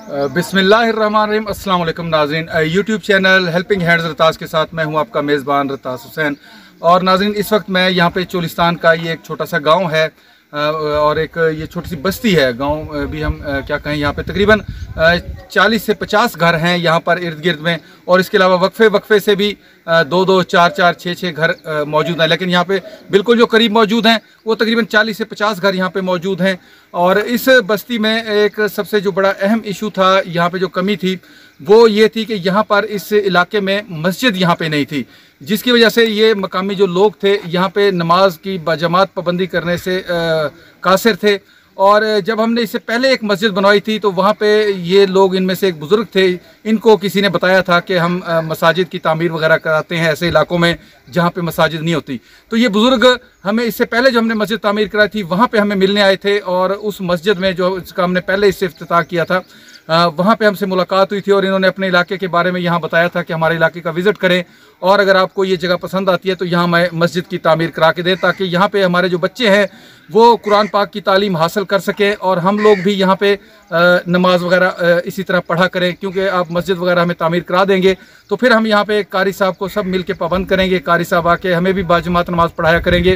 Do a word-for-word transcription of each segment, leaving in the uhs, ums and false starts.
बिस्मिल्लाहिर्रहमानिर्रहीम। अस्सलाम वालेकुम नाज़रीन, यूट्यूब चैनल हेल्पिंग हैंड्स रतास के साथ मैं हूं आपका मेज़बान रतास हुसैन। और नाज़रीन, इस वक्त मैं यहां पे चोलिस्तान का ये एक छोटा सा गांव है और एक ये छोटी सी बस्ती है। गांव भी हम क्या कहें, यहाँ पे तकरीबन चालीस से पचास घर हैं यहाँ पर इर्द गिर्द में। और इसके अलावा वक्फे वक्फे से भी दो दो चार चार छः छः घर मौजूद हैं, लेकिन यहाँ पे बिल्कुल जो करीब मौजूद हैं वो तकरीबन चालीस से पचास घर यहाँ पे मौजूद हैं। और इस बस्ती में एक सबसे जो बड़ा अहम इशू था, यहाँ पे जो कमी थी वो ये थी कि यहाँ पर इस इलाके में मस्जिद यहाँ पे नहीं थी, जिसकी वजह से ये मकामी जो लोग थे यहाँ पे नमाज की बाजमात पाबंदी करने से आ, कासिर थे। और जब हमने इससे पहले एक मस्जिद बनवाई थी तो वहाँ पे ये लोग, इनमें से एक बुज़ुर्ग थे, इनको किसी ने बताया था कि हम मसाजिद की तामीर वगैरह कराते हैं ऐसे इलाकों में जहाँ पे मसाजिद नहीं होती। तो ये बुज़ुर्ग हमें इससे पहले जो हमने मस्जिद तामीर कराई थी वहाँ पे हमें मिलने आए थे और उस मस्जिद में जो इसका हमने पहले इससे इफ्तिताह किया था वहाँ पे हमसे मुलाकात हुई थी और इन्होंने अपने इलाके के बारे में यहाँ बताया था कि हमारे इलाके का विज़िट करें और अगर आपको ये जगह पसंद आती है तो यहाँ मैं मस्जिद की तामीर करा के दें, ताकि यहाँ पे हमारे जो बच्चे हैं वो कुरान पाक की तालीम हासिल कर सकें और हम लोग भी यहाँ पे नमाज वगैरह इसी तरह पढ़ा करें। क्योंकि आप मस्जिद वगैरह हमें तामीर करा देंगे तो फिर हम यहाँ पे कारी साहब को सब मिल के पाबंद करेंगे, कारी साहब आके हमें भी बाजमात नमाज पढ़ाया करेंगे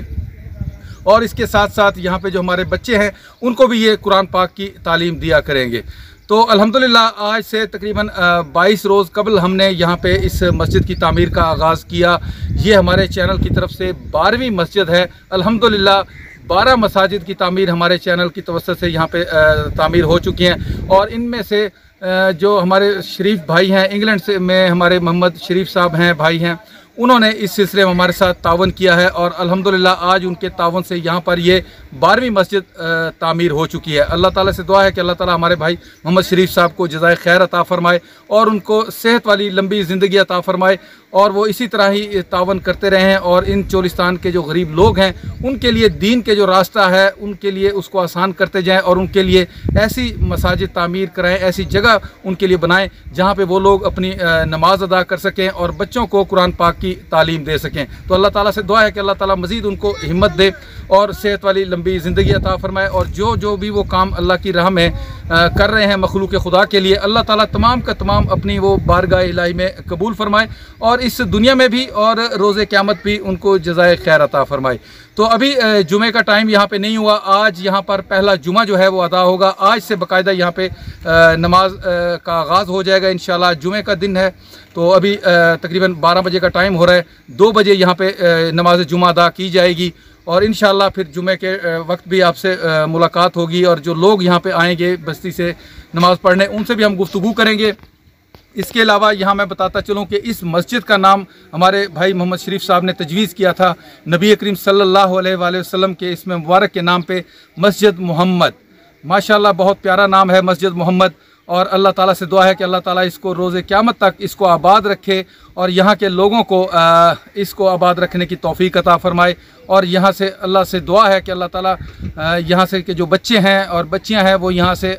और इसके साथ साथ यहाँ पे जो हमारे बच्चे हैं उनको भी ये कुरान पाक की तालीम दिया करेंगे। तो अल्हम्दुलिल्लाह आज से तकरीबन बाईस रोज़ कबल हमने यहाँ पे इस मस्जिद की तामीर का आगाज़ किया। ये हमारे चैनल की तरफ से बारहवीं मस्जिद है। अल्हम्दुलिल्लाह बारह मसाजिद की तामीर हमारे चैनल की तवस्सुत से यहाँ पे तामीर हो चुकी हैं। और इनमें से जो हमारे शरीफ भाई हैं इंग्लैंड से में, हमारे मोहम्मद शरीफ साहब हैं, भाई हैं, उन्होंने इस सिलसिले में हमारे साथ तावन किया है और अल्हम्दुलिल्लाह आज उनके तावन से यहाँ पर ये बारहवीं मस्जिद तामीर हो चुकी है। अल्लाह ताला से दुआ है कि अल्लाह ताला हमारे भाई मोहम्मद शरीफ साहब को जज़ाए खैर अता फ़रमाए और उनको सेहत वाली लंबी ज़िंदगी अता फ़रमाए और वो इसी तरह ही तावन करते रहें और इन चोलिस्तान के जो गरीब लोग हैं उनके लिए दीन के जो रास्ता है उनके लिए उसको आसान करते जाएँ और उनके लिए ऐसी मसाजिद तामीर कराएँ, ऐसी जगह उनके लिए बनाएँ जहाँ पे वो लोग अपनी नमाज अदा कर सकें और बच्चों को कुरान पाक की तालीम दे सकें। तो अल्लाह ताला से दुआ है कि अल्लाह ताला मज़ीद उनको हिम्मत दे और सेहत वाली लंबी ज़िंदगी अता फ़रमाए और जो जो भी वो काम अल्लाह की राह में आ, कर रहे हैं मखलूक खुदा के लिए, अल्लाह ताला तमाम का तमाम अपनी वो बारगाह इलाही में कबूल फ़रमाए और इस दुनिया में भी और रोज़े क़यामत भी उनको जज़ाए खैर अता फ़रमाए। तो अभी जुमे का टाइम यहाँ पे नहीं हुआ, आज यहाँ पर पहला जुमा जो है वो अदा होगा। आज से बाकायदा यहाँ पे नमाज का आगाज़ हो जाएगा इंशाल्लाह। जुमे का दिन है तो अभी तकरीबन बारह बजे का टाइम हो रहा है, दो बजे यहाँ पे नमाज जुमा अदा की जाएगी और इंशाल्लाह फिर जुमे के वक्त भी आपसे मुलाकात होगी और जो लोग यहाँ पे आएंगे बस्ती से नमाज़ पढ़ने उनसे भी हम गुफ्तगू करेंगे। इसके अलावा यहाँ मैं बताता चलूँ कि इस मस्जिद का नाम हमारे भाई मोहम्मद शरीफ साहब ने तजवीज़ किया था नबी करीम सल्लल्लाहु अलैहि वसल्लम के इसमें मुबारक के नाम पे, मस्जिद मोहम्मद। माशाल्लाह बहुत प्यारा नाम है मस्जिद मोहम्मद और अल्लाह ताला से दुआ है कि अल्लाह ताला इसको रोज़े क़यामत तक इसको आबाद रखे और यहाँ के लोगों को आ, इसको आबाद रखने की तौफ़ीक़ अता फ़रमाए। और यहाँ से अल्लाह से दुआ है कि अल्लाह ताला यहाँ से के जो बच्चे हैं और बच्चियाँ हैं वो यहाँ से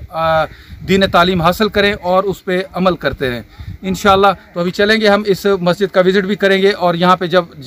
दीन तालीम हासिल करें और उस पर अमल करते रहें इंशाअल्लाह। तो अभी चलेंगे हम इस मस्जिद का विज़िट भी करेंगे और यहाँ पे जब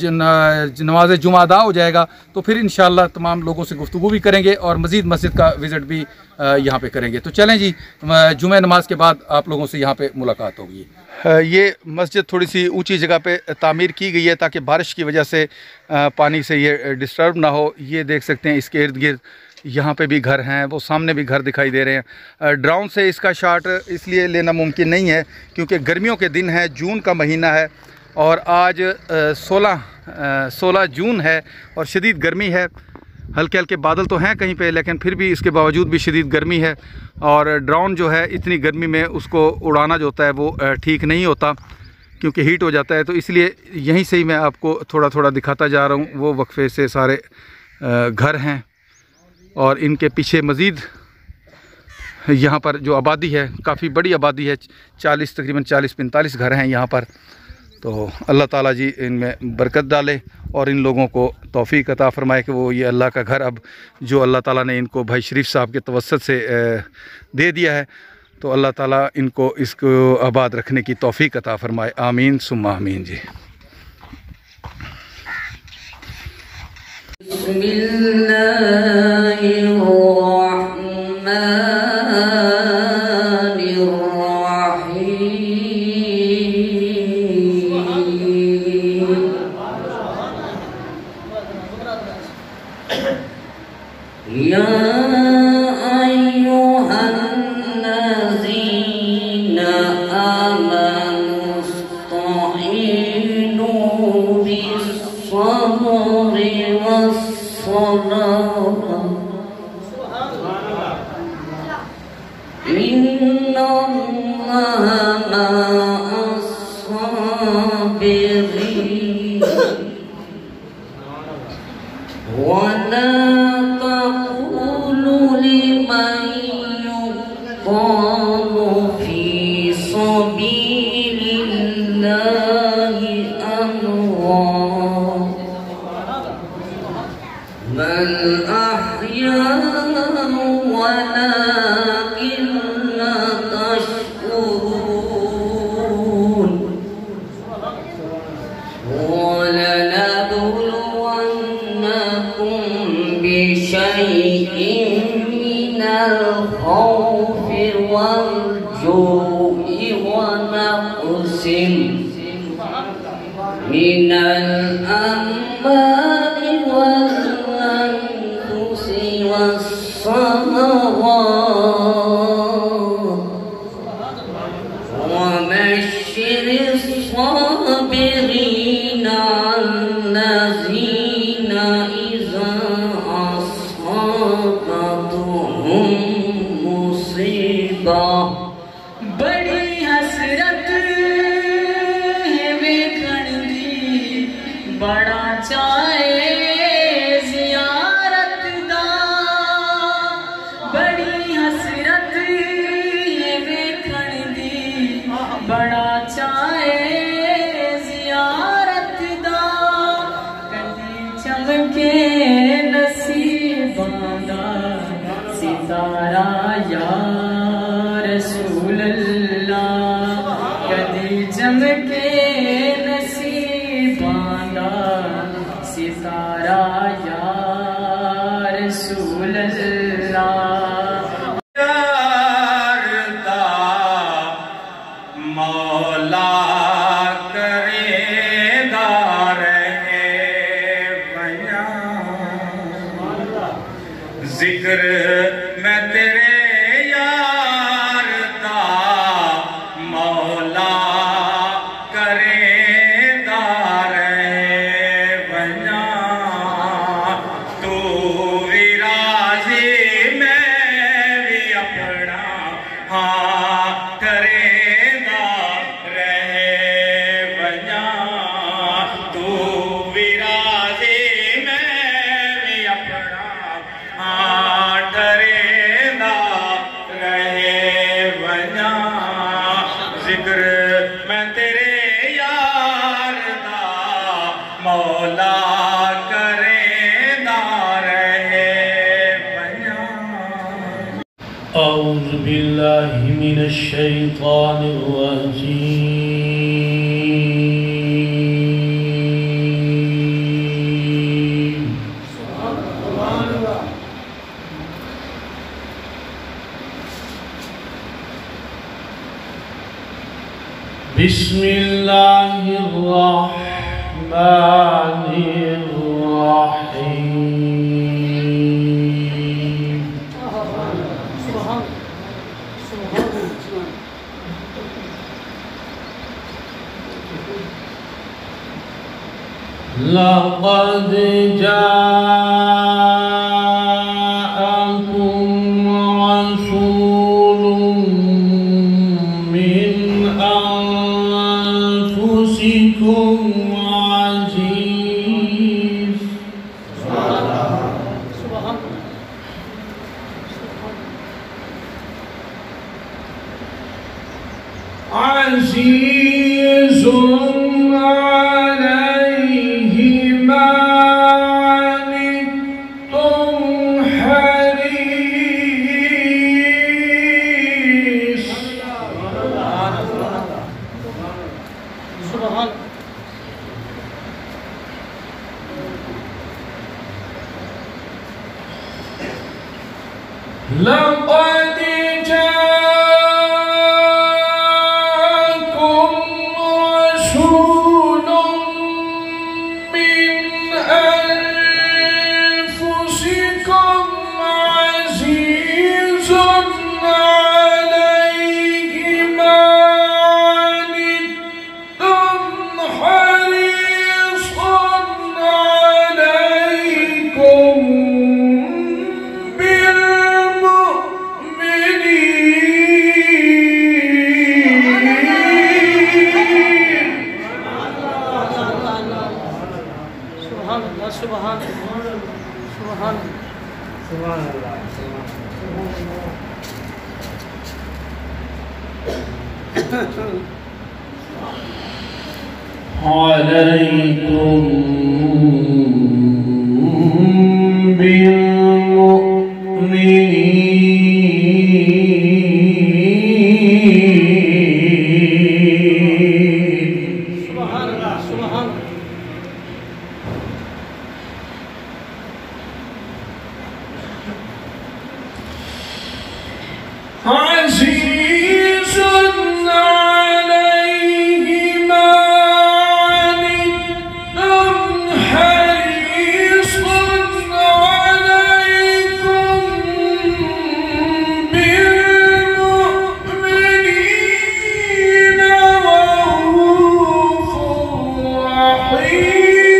नमाज जुमा अदा हो जाएगा तो फिर इंशाअल्लाह तमाम लोगों से गुफ्तगू भी करेंगे और मज़ीद मस्जिद का विज़िट भी यहाँ पे करेंगे। तो चलें जी, जुमे नमाज के बाद आप लोगों से यहाँ पे मुलाकात होगी। ये मस्जिद थोड़ी सी ऊंची जगह पे तामीर की गई है ताकि बारिश की वजह से पानी से ये डिस्टर्ब ना हो। ये देख सकते हैं इसके इर्द गिर्द यहाँ पे भी घर हैं, वो सामने भी घर दिखाई दे रहे हैं। ड्रोन से इसका शॉट इसलिए लेना मुमकिन नहीं है क्योंकि गर्मियों के दिन है, जून का महीना है और आज सोलह सोलह जून है और शदीद गर्मी है। हल्के हल्के बादल तो हैं कहीं पे लेकिन फिर भी इसके बावजूद भी शदीद गर्मी है और ड्रोन जो है इतनी गर्मी में उसको उड़ाना जो होता है वो ठीक नहीं होता क्योंकि हीट हो जाता है। तो इसलिए यहीं से ही मैं आपको थोड़ा थोड़ा दिखाता जा रहा हूँ। वो वक्फे से सारे घर हैं और इनके पीछे मज़ीद यहाँ पर जो आबादी है काफ़ी बड़ी आबादी है, चालीस तकरीबन चालीस पैंतालीस घर हैं यहाँ पर। तो अल्लाह ताला जी इनमें बरकत डाले और इन लोगों को तौफ़ीक़ अता फ़रमाए कि वो ये अल्लाह का घर अब जो अल्लाह ताला ने इनको भाई शरीफ साहब के तवस्सुत से दे दिया है तो अल्लाह ताला इनको इसको आबाद रखने की तौफ़ीक़ अता फ़रमाए। आमीन सुम्मा आमीन जी। बिस्मिल्लाहिर्रहमानिर्रहीम। إن الله مع الصابرين ولا تقولوا لمن يقال في سبيل الله أموات بل أحياء ولكن لا تشكرون ولنبلونكم بشيء من الخوف والجوع ونقص من الأموال والأنفس والثمرات وبشر الصابرين الذين إذا أصابتهم مصيبة بڑی حسرت ہے ویکھن دی بڑا چاہے زیارت دا بڑی حسرت ہے ویکھن دی بڑا چاہے زیارت دا کدی چمکے نصیباں دا ستارہ یا رسول اللہ کدی چمکے نصیباں دا ستارہ یا رسول اللہ مولا کرے دار ذکر میں تیرے یار دا مولا کرے دار بنا تو بھی راضی میں بھی اپنا ہاں کرے دار بنا تو بھی راضی میں بھی اپنا ذکر میں تیرے یار دا مولا کرے دار بنا أعوذ بالله من الشيطان الرجيم بسم الله الرحمن الرحيم لقد جاءكم رسول من أنفسكم عزيز عزيز عليه ما عنتم حريص لقد جاءكم رسول من أنفسكم عزيز عليه ما عنتم حريص عليكم بالمؤمنين عليكم بالمؤمنين. سبحان الله سبحان الله. عزيز عليه ما عنتم حريص عليكم بالمؤمنين رؤوف رحيم.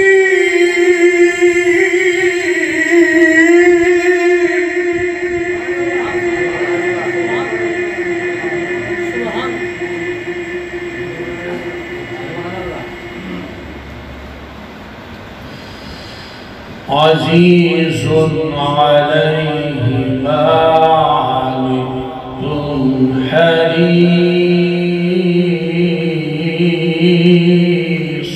عزيز عليه ما عنتم حريص.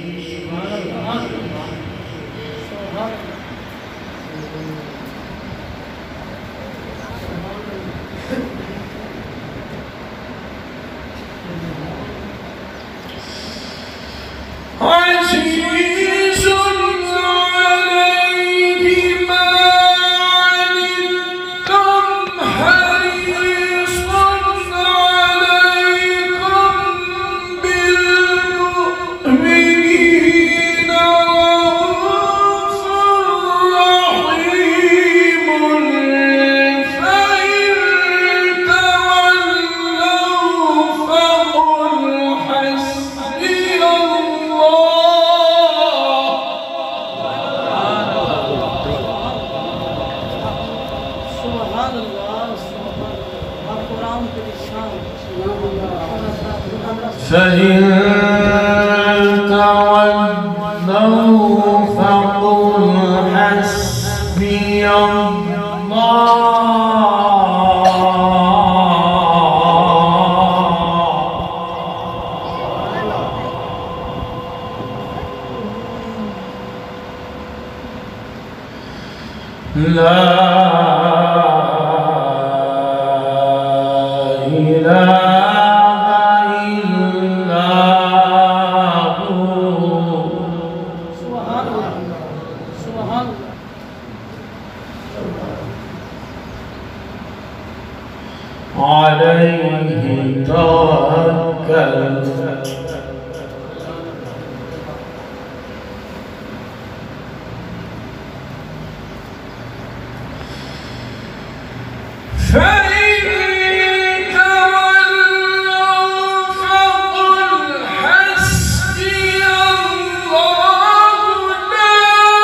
عزيز عليه ما عنتم حريص عليكم بالمؤمنين رؤوف رحيم. فإن تولوا فقل حسبي الله. سبحان الله سبحان الله. القرآن بالشام. فإن تولوا فقل حسبي الله. لا إله إلا هو. سبحان الله سبحان الله. عليه توكلت فإن تولوا فقل حسبي الله لا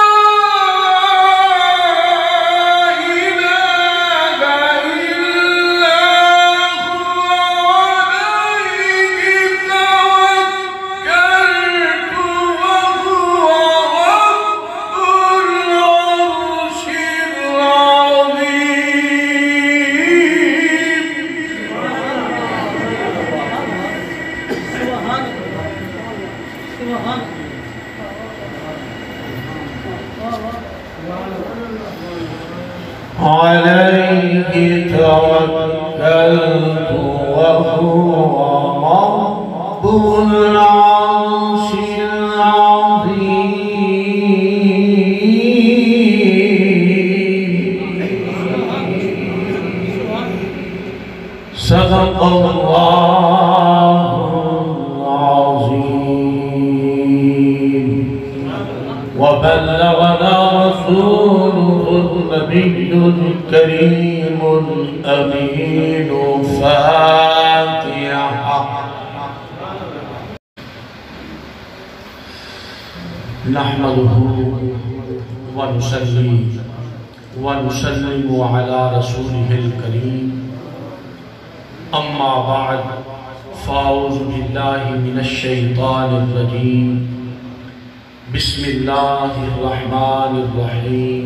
إله إلا هو عليه توكلت وهو رب العرش العظيم. عليه توكلت وهو رب العرش العظيم. صدق الله العظيم وبلغنا رسوله النبي الكريم الأمين. فاتحة. نحمده ونصلي ونسلم على رسوله الكريم. أما بعد فأعوذ بالله من الشيطان الرجيم. بسم الله الرحمن الرحيم.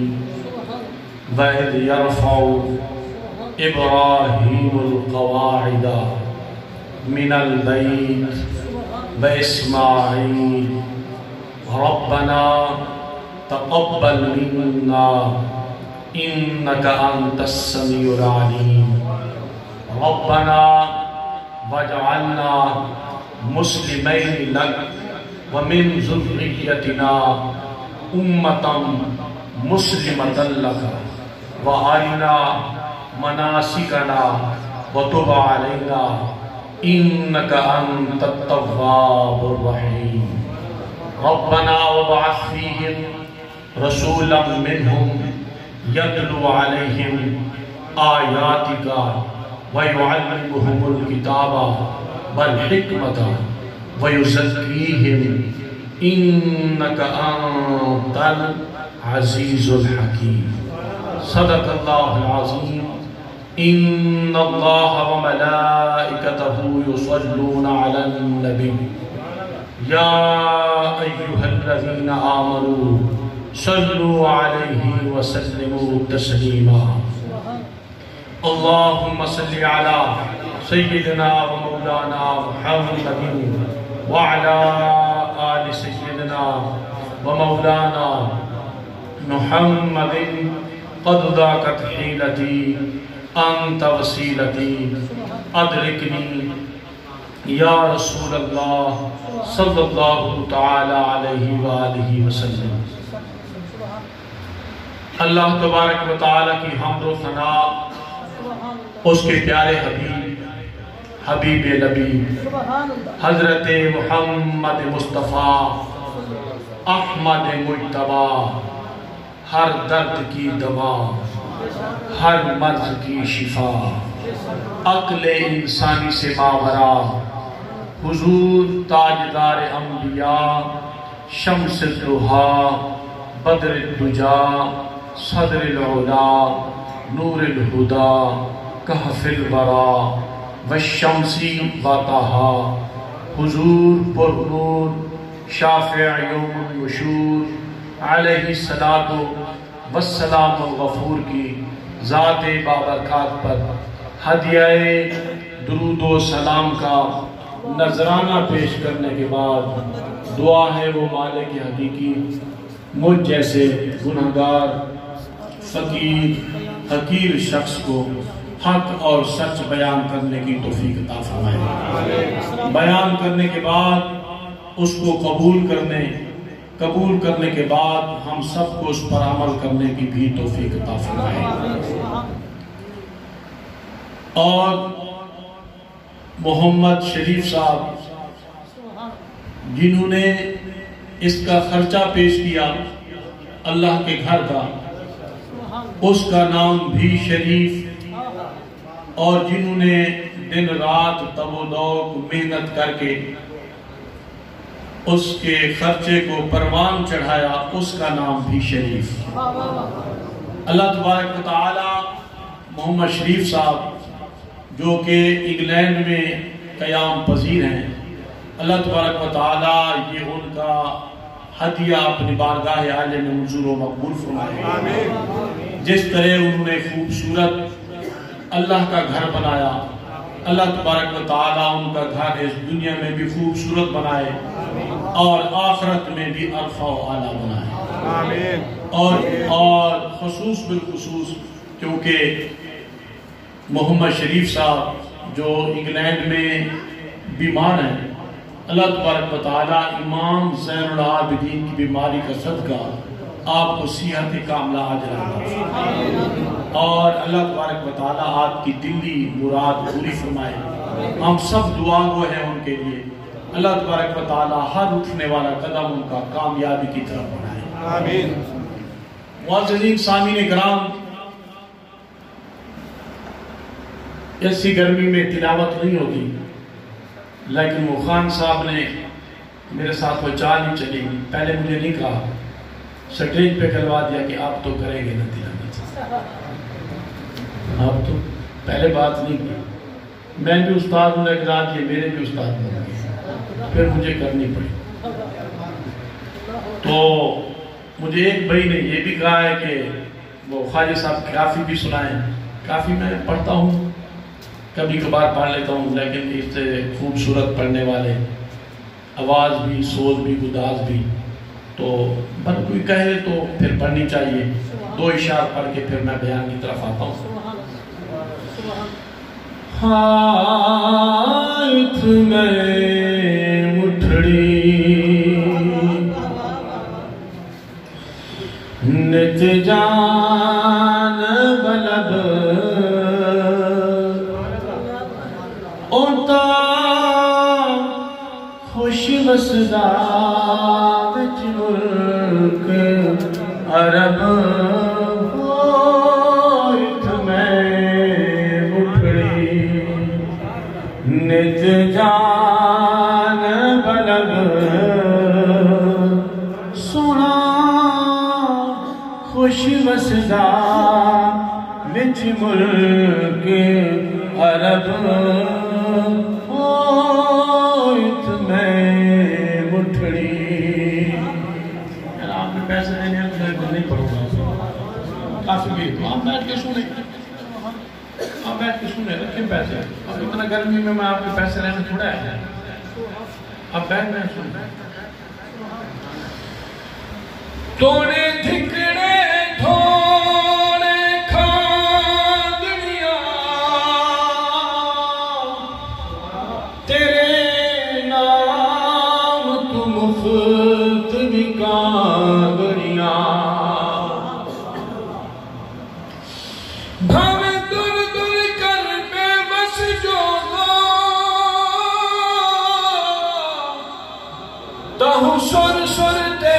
وإذ يرفع إبراهيم القواعد من البيت وإسماعيل ربنا تقبل منا إنك أنت السميع العليم ربنا واجعلنا مسلمين لك ومن ذريتنا أمة مسلمة لك وأرنا مناسكنا وتب علينا إنك أنت التواب الرحيم ربنا وابعث فيهم رسولا منهم يتلو عليهم آياتك ويعلمهم الكتاب والحكمة ويزكيهم إنك أنت العزيز الحكيم صدق الله العظيم إن الله وملائكته يصلون على النبي يا أيها الذين آمنوا صلوا عليه وسلموا تسليما اللهم صل على سيدنا ومولانا محمد وعلى آل سيدنا ومولانا محمد قد ضاقت حيلتي أنت وسيلتي أدركني یا رسول اللہ صلی اللہ تعالی علیہ وآلہ وسلم۔ اللہ تبارک و تعالی کی حمد و ثنا اس کے پیارے حبیب حبیب نبی حضرت محمد مصطفیٰ احمد مجتبی ہر درد کی دوا ہر مرض کی شفا عقل انسانی سے ماورا حضور تاجدار انبیاء شمس الضحا بدر الدجا صدر العلا نور الہدا کہف الورا والشمسی وطہا حضور پر نور شافع یوم النشور علیہ السلام الغفور کی ذات بابرکات پر ہدیہ درود و سلام کا نذرانہ پیش کرنے کے بعد دعا ہے وہ مالک حقیقی مجھ جیسے گنہگار فقیر حقیر شخص کو حق اور سچ بیان کرنے کی توفیق عطا فرمائے، بیان کرنے کے بعد اس کو قبول کرنے قبول کرنے کے بعد ہم سب کو اس پر عمل کرنے کی بھی توفیق عطا فرمائے۔ اور محمد شریف صاحب جنہوں نے اس کا خرچہ پیش کیا اللہ کے گھر کا، اس کا نام بھی شریف، اور جنہوں نے دن رات تب و دوک محنت کر کے اس کے خرچے کو پروان چڑھایا، اس کا نام بھی شریف۔ اللہ تبارک و تعالی محمد شریف صاحب جو کہ انگلینڈ میں قیام پذیر ہیں، اللہ تبارک و تعالی یہ ان کا ہدیہ اپنی بارگاہ عالیہ میں منظور و مقبول فرمائے۔ جس طرح انہوں نے خوبصورت اللہ کا گھر بنایا، اللہ تبارک و تعالی ان کا گھر اس دنیا میں بھی خوبصورت بنائے اور آخرت میں بھی عرفہ و اعلیٰ بنائے، اور اور خصوص بالخصوص کیونکہ محمد شریف صاحب جو انگلینڈ میں بیمار ہیں، اللہ تبارک و تعالی امام زین العابدین کی بیماری کا صدقہ آپ کو صحت کاملہ عاجلہ عطا فرمائے، اور اللہ تبارک و تعالی آپ کی دلی مراد پوری فرمائے۔ ہم سب دعا گو ہیں ان کے لیے، اللہ تبارک و تعالی ہر اٹھنے والا قدم ان کا کامیابی کی طرف بڑھائے۔ آمین۔ معززین سامعین کرام، ایسی گرمی میں تلاوت نہیں ہوتی، لیکن وہ خان صاحب نے میرے ساتھ وہ چال ہی چلی، پہلے مجھے نہیں کہا، سٹیج پہ کروا دیا کہ آپ تو کریں گے نا تلاوت، آپ تو پہلے بات نہیں کی، میں بھی استاد ہوں ایک ذات، یہ میرے بھی استاد ہوں، پھر مجھے کرنی پڑی۔ تو مجھے ایک بھائی نے یہ بھی کہا ہے کہ وہ خواجہ صاحب کافی بھی سنائیں، کافی میں پڑھتا ہوں کبھی کبھار پڑھ لیتا ہوں، لیکن اس سے خوبصورت پڑھنے والے، آواز بھی، سوز بھی، گداز بھی، تو بس کوئی کہے تو پھر پڑھنی چاہیے۔ دو اشعار پڑھ کے پھر میں بیان کی طرف آتا ہوں۔ ہاتھ میں مٹھڑی نت جان بلب اوتا خوش وسدا وچ ملک عرب ہوت میں مٹھڑی نت جان بلب سونا خوش وسدا وچ ملک عرب ہوت میں مٹھڑی۔ آپ نے پیسے دینے ہیں تو نہیں پڑھوں گا، کافی بھی تو آپ بیٹھ کے سنیں، آپ بیٹھ کے سنیں، رکھیں پیسے۔ اب اتنا گرمی میں میں آپ کے پیسے لینے تھوڑا ہے، آپ بیٹھ میں سنیں۔ توڑے دھکڑے دھوڑے کھاندڑیاں تیرے نام تو مفت بکاندڑیاں بھاوے در در کر بے بس جو تہو سر سر تے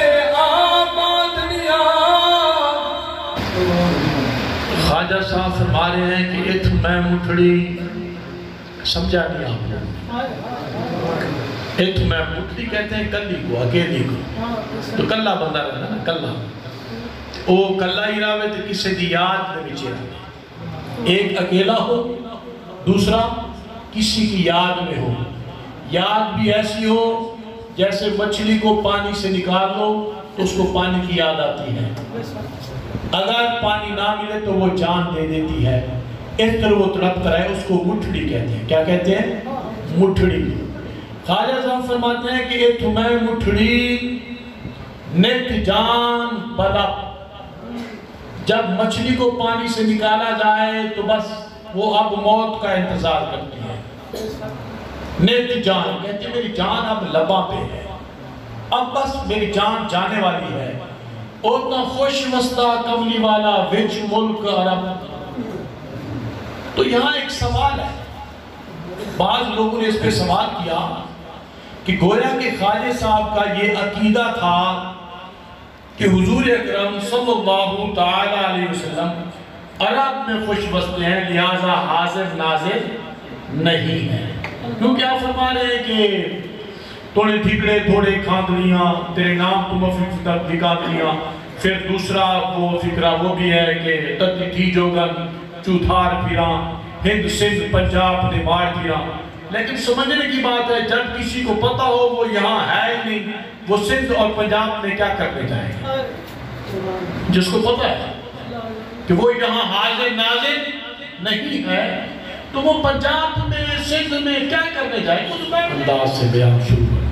خواجہ صاحب فرما رہے ہیں کہ اتھ میں مٹھڑی، سمجھا نہیں آپ لوگ؟ اتھ میں مٹھڑی کہتے ہیں کلی کو، اکیلی کو، تو کلا بندہ رہنا نا، کلا او کلا ہی راوے تو کسے دی یاد میں بچے رہے، ایک اکیلا ہو، دوسرا کسی کی یاد میں ہو۔ یاد بھی ایسی ہو جیسے مچھلی کو پانی سے نکال لو تو اس کو پانی کی یاد آتی ہے، اگر پانی نہ ملے تو وہ جان دے دیتی ہے، اس طرح وہ تڑپتا ہے، اس کو مٹھڑی کہتے ہیں۔ کیا کہتے ہیں؟ مٹھڑی۔ خواجہ صاحب فرماتے ہیں کہ ایک تمہیں مٹھڑی نت جان بلب، جب مچھلی کو پانی سے نکالا جائے تو بس وہ اب موت کا انتظار کرتی ہے۔ نت جان کہتے ہیں میری جان اب لباں پہ ہے، اب بس میری جان جانے والی ہے۔ اوتنا خوش وسطہ کملی والا وچ ملک عرب۔ تو یہاں ایک سوال ہے، بعض لوگوں نے اس پہ سوال کیا کہ گویا کہ خواجہ صاحب کا یہ عقیدہ تھا کہ حضور اکرم صلی اللہ تعالیٰ علیہ وسلم عرب میں خوش وسط ہیں، لہذا حاضر ناظر نہیں ہیں، کیونکہ آپ فرما رہے ہیں کہ توڑے دھکڑے تھوڑے کھاندڑیاں تیرے نام تو مفت بکاندڑیاں۔ پھر دوسرا وہ فکرہ وہ بھی ہے کہ تتی تھی جوگن چوتھار پھراں ہند سندھ پنجاب نے مار پھراں۔ لیکن سمجھنے کی بات ہے جب کسی کو پتہ ہو وہ یہاں ہے ہی نہیں، وہ سندھ اور پنجاب میں کیا کرنے جائے گا؟ جس کو پتہ ہے کہ وہ یہاں حاضر ناظر نہیں ہے تو وہ پنجاب میں سندھ میں کیا کرنے جائے گا؟ انداز سے بیان شروع ہے،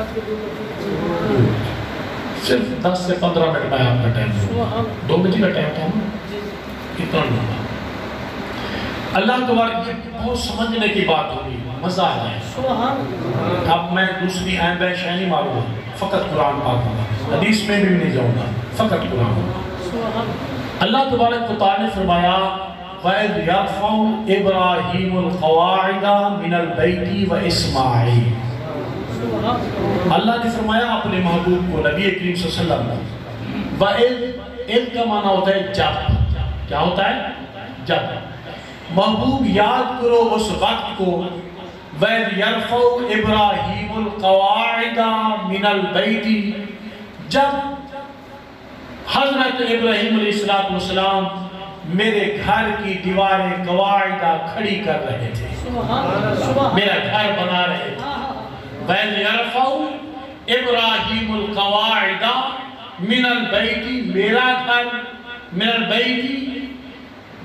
صرف دس سے پندرہ منٹ میں آپ کا ٹائم دوں، دو بجے کا ٹائم تھا اتنا نہیں۔ اللہ تبارک یہ بہت سمجھنے کی بات ہوگی، مزہ ہے۔ اب میں دوسری اہم بحث نہیں ماروں گا، فقط قرآن پاک ہوگا، حدیث میں بھی نہیں جاؤں گا، فقط قرآن ہوگا۔ اللہ تبارک و تعالیٰ نے فرمایا وَإِذْ يَرْفَعُ إِبْرَاهِيمُ الْقَوَاعِدَ مِنَ الْبَيْتِ وَإِسْمَاعِيلُ۔ اللہ نے فرمایا اپنے محبوب کو، نبی کریم صلی اللہ علیہ وسلم، وَإِذْ اِذْ کا معنی ہوتا ہے جب، کیا ہوتا ہے؟ جب۔ محبوب یاد کرو اس وقت کو، وَإِذْ يَرْفَعُ إِبْرَاهِيمُ الْقَوَاعِدَ مِنَ الْبَيْتِ، جب حضرت ابراہیم علیہ السلام میرے گھر کی دیواریں قواعدہ کھڑی کر رہے تھے، میرا گھر بنا رہے تھے۔ وَإِذْ يَرْفَعُ إِبْرَاهِيمُ الْقَوَاعِدَ مِنَ الْبَيْتِ، میرا گھر من الْبَيْتِ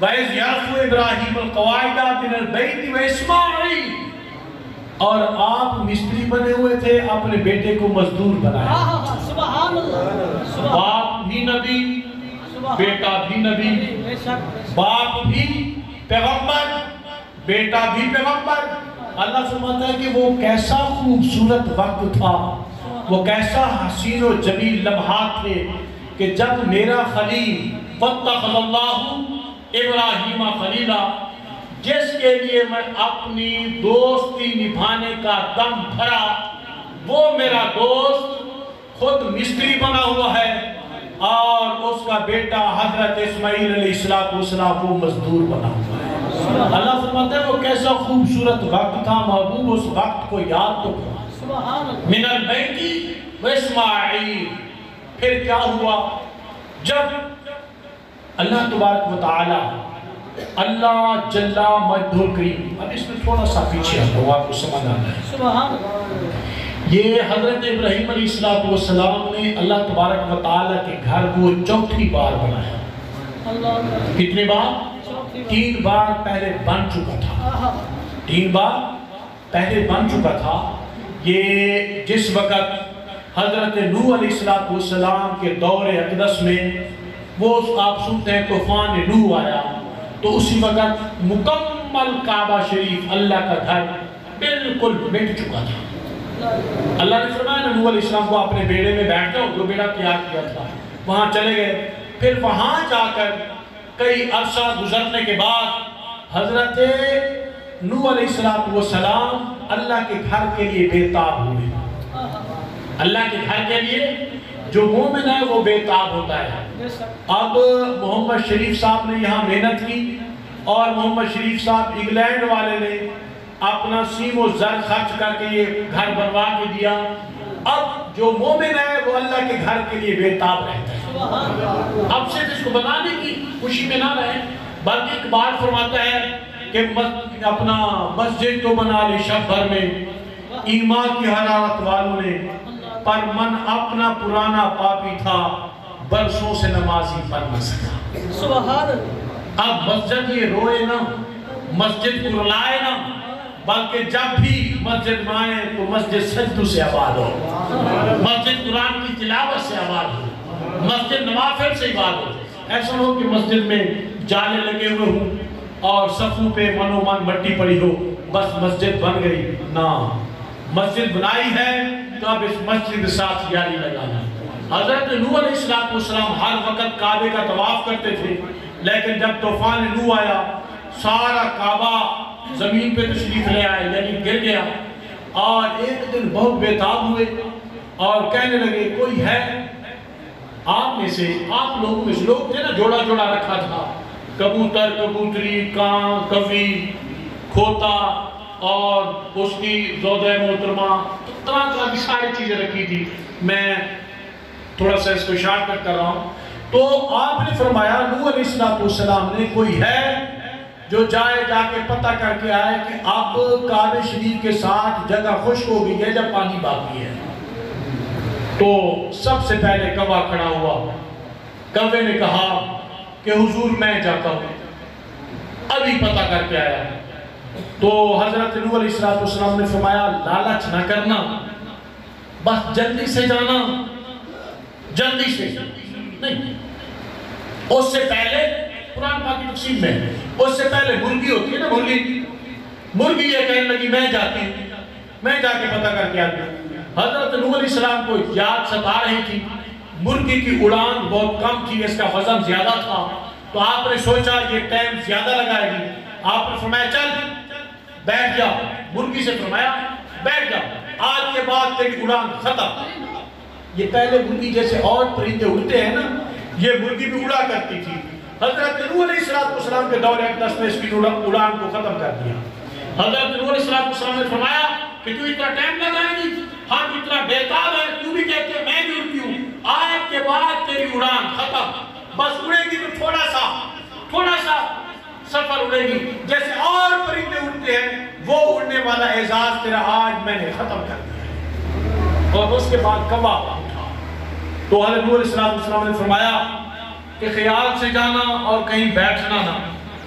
وَإِذْ يَرْفُعُ إِبْرَاهِيمُ الْقَوَاعِدَ مِنَ الْبَيْتِ وَإِسْمَاعِيلُ، اور آپ مستری بنے ہوئے تھے، اپنے بیٹے کو مزدور بنایا۔ سبحان اللہ، باپ بھی نبی، بیٹا بھی نبی، باپ بھی پیغمبر، بیٹا بھی پیغمبر۔ اللہ فرماتا ہے کہ وہ کیسا خوبصورت وقت تھا، وہ کیسا حسین و جمیل لمحات تھے کہ جب میرا خلیل وَاتَّخَذَ اللَّهُ ابراہیم خلیلا، جس کے لیے میں اپنی دوستی نبھانے کا دم بھرا، وہ میرا دوست خود مستری بنا ہوا ہے اور اس کا بیٹا حضرت اسماعیل علیہ السلام وہ مزدور بنا ہوا ہے۔ اللہ فرماتا ہے وہ کیسا خوبصورت وقت تھا، محبوب اس وقت کو یاد تو کرو۔ من البیت و اسماعیل، پھر کیا ہوا جب اللہ تبارک و تعالی اللہ جلہ مجدہ کریم، اب اس میں تھوڑا سا پیچھے ہوں آپ کو سمجھ آنا ہے۔ یہ حضرت ابراہیم علیہ السلام نے اللہ تبارک و تعالی کے گھر کو چوتھی بار بنایا۔ کتنی بار؟ تین بار پہلے بن چکا تھا، تین بار پہلے بن چکا تھا۔ یہ جس وقت حضرت نوح علیہ السلام کے دور اقدس میں وہ آپ سنتے ہیں طوفان نوح آیا، تو اسی وقت مکمل کعبہ شریف اللہ کا گھر بالکل مٹ چکا تھا۔ اللہ نے فرمایا نوح علیہ السلام کو اپنے بیڑے میں بیٹھ جاؤ، جو بیڑا تیار کیا تھا، وہاں چلے گئے۔ پھر وہاں جا کر کئی عرصہ گزرنے کے بعد حضرت نوح علیہ السلام اللہ کے گھر کے لیے بےتاب ہوئے۔ اللہ کے گھر کے لیے جو مومن ہے وہ بےتاب ہوتا ہے۔ اب محمد شریف صاحب نے یہاں محنت کی اور محمد شریف صاحب انگلینڈ والے نے اپنا سیم و زر خرچ کر کے یہ گھر بنوا کے دیا۔ اب جو مومن ہے وہ اللہ کے گھر کے لیے بےتاب رہتا ہے۔ اب صرف اس کو بنانے کی خوشی میں نہ رہے، بلکہ اقبال فرماتا ہے کہ اپنا مسجد تو بنا لی شب بھر میں ایمان کی حرارت والوں نے، پر من اپنا پرانا پاپی تھا، برسوں سے نمازی پڑھ نہ سکا۔ اب مسجد یہ روئے نا، مسجد کو رلائے نا، بلکہ جب بھی مسجد میں آئے تو مسجد سجدوں سے آباد ہو، مسجد قرآن کی تلاوت سے آباد ہو، مسجد نوافل سے آباد ہو۔ ایسا ہو کہ مسجد میں جالے لگے ہوئے ہوں اور صفوں پہ من و من مٹی پڑی ہو، بس مسجد بن گئی نا، مسجد بنائی ہے تو اب اس مسجد ساتھ یاری لگانا۔ حضرت نوح علیہ السلام ہر وقت کعبے کا طواف کرتے تھے، لیکن جب طوفان نوح آیا سارا کعبہ زمین پہ تشریف لے آئے، یعنی گر گیا، اور ایک دن بہت بےتاب ہوئے اور کہنے لگے کوئی ہے آپ میں سے، آپ لوگوں میں سے، لوگ تھے نا جوڑا جوڑا رکھا تھا، کبوتر، کبوتری، کان، کوی، کھوتا اور اس کی زوجہ محترمہ، طرح طرح کی ساری چیزیں رکھی تھی۔ میں تھوڑا سا اس کو شارٹ کٹ کر رہا ہوں۔ تو آپ نے فرمایا نوح علیہ السلام نے کوئی ہے جو جائے جا کے پتہ کر کے آئے کہ اب کعبہ شریف کے ساتھ جگہ خشک ہو گئی ہے جب پانی باقی ہے۔ تو سب سے پہلے کوا کھڑا ہوا، کوے نے کہا کہ حضور میں جاتا ہوں، ابھی پتہ کر کے آیا۔ تو حضرت نوح علیہ السلام نے فرمایا لالچ نہ کرنا، بس جلدی سے جانا، جلدی سے نہیں۔ اس سے پہلے قرآن پاک کی تقسیم میں اس سے پہلے مرغی ہوتی ہے نا، مرغی مرغی یہ کہنے لگی میں جاتی ہوں، میں جا کے پتہ کر کے آتی ہوں۔ حضرت نوح علیہ السلام کو یاد ستا رہی تھی، مرغی کی اڑان بہت کم تھی، اس کا وزن زیادہ تھا، تو آپ نے سوچا یہ ٹائم زیادہ لگائے گی، آپ نے فرمایا چل بیٹھ جا، مرغی سے فرمایا بیٹھ جا، آج کے بعد تیری اڑان ختم۔ یہ پہلے مرغی جیسے اور پرندے اڑتے ہیں نا، یہ مرغی بھی اڑا کرتی تھی۔ حضرت نوح علیہ السلام کے دور اقدس میں اس کی اڑان کو ختم کر دیا۔ حضرت نوح علیہ السلام نے فرمایا کہ تو اتنا ٹائم لگائے گی، ہم اتنا بےتاب ہے، تو بھی کہتے ہیں میں بھی اڑتی ہوں، آج کے بعد تیری اڑان ختم، بس اڑے گی تو تھوڑا سا تھوڑا سا سفر اڑے گی، جیسے اور پرندے اڑتے ہیں، وہ اڑنے والا اعزاز تیرا آج میں نے ختم کر دیا۔ اور اس کے بعد کوا اٹھا تو حضرت نوح علیہ السلام نے فرمایا کہ خیال سے جانا اور کہیں بیٹھنا نہ،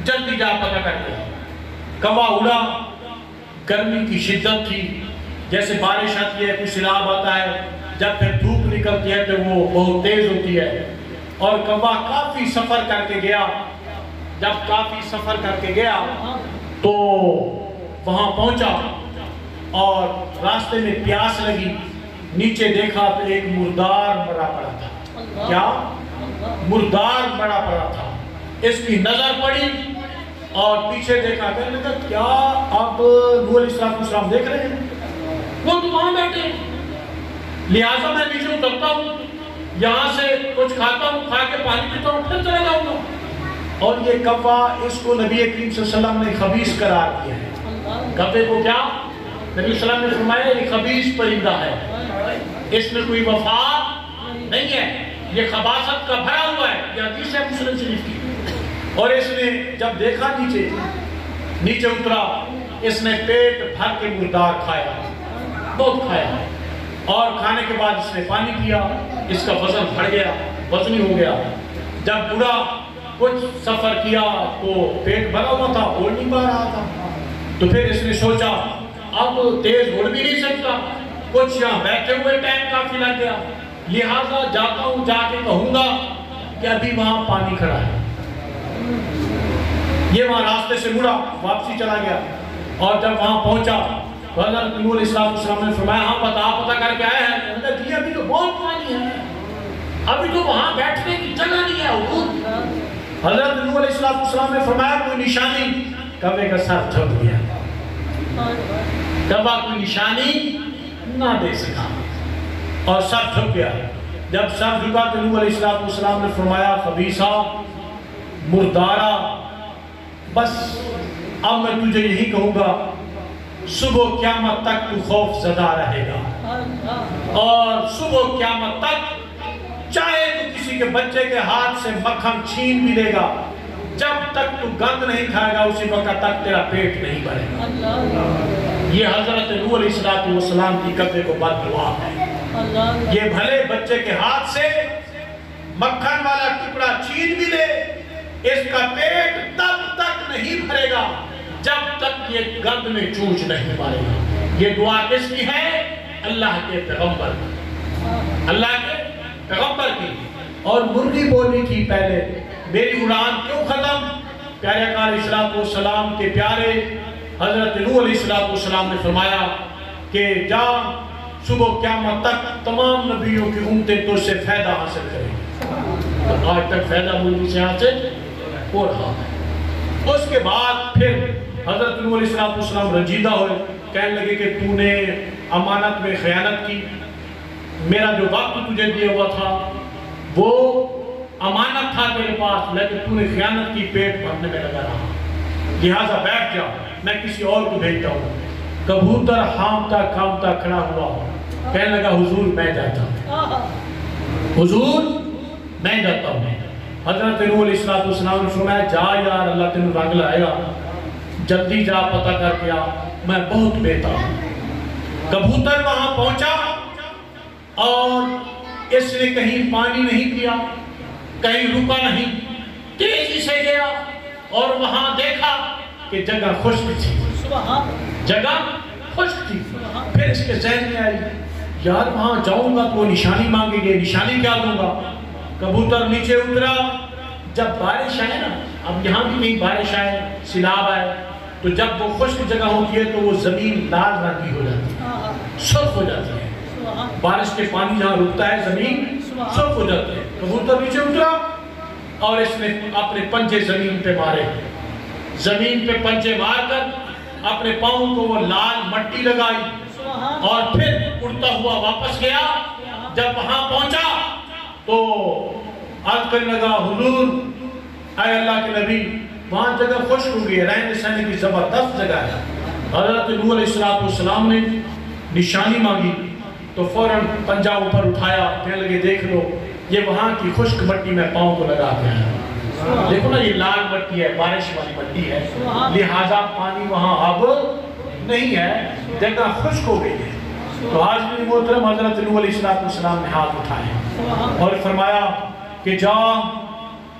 جلدی جا پتہ کر کے۔ کوا اڑا، گرمی کی شدت تھی، جیسے بارش آتی ہے، کوئی سیلاب آتا ہے، جب پھر دھوپ نکلتی ہے تو وہ بہت تیز ہوتی ہے، اور کوا کافی سفر کر کے گیا۔ جب کافی سفر کر کے گیا تو وہاں پہنچا اور راستے میں پیاس لگی، نیچے دیکھا تو ایک مردار مڑا پڑا تھا۔ کیا؟ مردار مڑا پڑا تھا۔ اس کی نظر پڑی اور پیچھے دیکھا، کہنے لگا کیا اب نوح علیہ السلام دیکھ رہے ہیں؟ وہ تو وہاں بیٹھے ہیں، لہٰذا میں نیچے اترتا ہوں، یہاں سے کچھ کھاتا ہوں، کھا کے پانی پیتا ہوں، پھر چلا جاؤں گا۔ اور یہ کوا، اس کو نبی کریم صلی اللہ علیہ وسلم نے خبیث قرار دیا ہے۔ کبے کو کیا؟ نبی صلی اللہ علیہ وسلم نے فرمایا یہ خبیث پرندہ ہے، اس میں کوئی وفا نہیں ہے، یہ خباثت کا بھرا ہوا ہے۔ یہ حدیث ہے مسلم شریف کی۔ اور اس نے جب دیکھا نیچے نیچے اترا، اس نے پیٹ بھر کے مردار کھایا، بہت کھایا، اور کھانے کے بعد اس نے پانی پیا، اس کا وزن بڑھ گیا، وزنی ہو گیا۔ جب بڑا کچھ سفر کیا تو پیٹ بھرا ہوا تھا، اڑ نہیں پا رہا تھا، تو پھر اس نے سوچا اب تیز اڑ بھی نہیں سکتا، کچھ یہاں بیٹھے ہوئے ٹائم کافی لگ گیا، لہٰذا جاتا ہوں، جا کے کہوں گا کہ ابھی وہاں پانی کھڑا ہے۔ یہ وہاں راستے سے مڑا، واپسی چلا گیا، اور جب وہاں پہنچا تو حضرت نوح علیہ السلام نے فرمایا ہاں پتہ پتہ کر کے آئے ہیں؟ انہوں نے کہا ابھی تو بہت پانی ہے، ابھی تو وہاں بیٹھنے کی جگہ نہیں ہے حضور۔ حضرت نوح علیہ السلام نے فرمایا کوئی نشانی؟ کبے کا سر جھک گیا، کبا کوئی نشانی نہ دے سکا اور سر جھک گیا۔ جب سر جھکا تو نوح علیہ السلام نے فرمایا خبیثہ، مردارہ، بس اب میں تجھے یہی کہوں گا صبح قیامت تک تو خوف زدہ رہے گا، اور صبح قیامت تک چاہے تو کسی کے بچے کے ہاتھ سے مکھن چھین بھی لے گا، جب تک تو گند نہیں کھائے گا اسی وقت تک تیرا پیٹ نہیں بھرے گا۔ یہ حضرت نوح علیہ السلام کی کبے کو بد دعا ہے۔ یہ بھلے بچے کے ہاتھ سے مکھن والا ٹکڑا چھین بھی لے، اس کا پیٹ تب تک نہیں بھرے گا جب تک یہ گند میں چونچ نہیں مارے گا۔ یہ دعا کس کی ہے؟ اللہ کے پیغمبر کی، اللہ کے پیغمبر کی۔ اور مرغی بولی تھی پہلے، میری اڑان کیوں ختم؟ پیارے آقا علیہ السلام کے پیارے حضرت نوح علیہ السلام نے فرمایا کہ جا صبح قیامت تک تمام نبیوں کی امتیں تو سے فائدہ حاصل کریں۔ تو آج تک فائدہ مرغی سے حاصل ہو رہا ہے۔ اس کے بعد پھر حضرت نوح علیہ السلام رنجیدہ ہوئے، کہنے لگے کہ تو نے امانت میں خیانت کی، میرا جو وقت تجھے دیا ہوا تھا وہ امانت تھا تیرے پاس، لیکن تو نے خیانت کی، پیٹ بھرنے میں لگا رہا، لہٰذا بیٹھ جا، میں کسی اور کو بھیجتا ہوں۔ کبوتر ہامتا کامتا کھڑا ہوا، کہنے لگا حضور میں جاتا ہوں، حضور میں جاتا ہوں۔ حضرت نوح علیہ السلام نے فرمایا جا یار، اللہ تینوں رنگ لائے گا، جلدی جا پتہ کر کے آ، میں بہت بیتا ہوں۔ کبوتر وہاں پہنچا اور اس نے کہیں پانی نہیں پیا، کہیں رکا نہیں، تیزی سے گیا اور وہاں دیکھا کہ جگہ خشک تھی، جگہ خشک تھی۔ پھر اس کے ذہن میں آئی یار وہاں جاؤں گا تو وہ نشانی مانگیں گے، نشانی کیا دوں گا؟ کبوتر نیچے اترا، جب بارش آئے نا، اب یہاں بھی نہیں بارش آئے، سیلاب آئے، تو جب وہ خشک جگہ ہوتی ہے تو وہ زمین لال رنگ کی ہو جاتی ہے، سرخ ہو جاتی ہے، بارش کے پانی جہاں رکتا ہے زمین سرخ ہو جاتی ہے۔ کبوتر نیچے اترا اور اس نے اپنے پنجے زمین پہ مارے، زمین پہ پنجے مار کر اپنے پاؤں کو وہ لال مٹی لگائی اور پھر اڑتا ہوا واپس گیا۔ جب وہاں پہنچا تو عرض کرنے لگا حضور اے اللہ کے نبی وہاں جگہ خشک ہو گئی ہے، رہنے سہنے کی زبردست جگہ ہے۔ حضرت نوح علیہ السلام نے نشانی مانگی تو فوراً پنجہ اوپر اٹھایا، کہنے لگے دیکھ لو یہ وہاں کی خشک مٹی میں پاؤں کو لگا کے آیا، دیکھو نا یہ لال مٹی ہے، بارش والی مٹی ہے، لہٰذا پانی وہاں اب نہیں ہے، جگہ خشک ہو گئی ہے۔ تو آج بھی محترم حضرت نوح علیہ السلام نے ہاتھ اٹھائے اور فرمایا کہ جا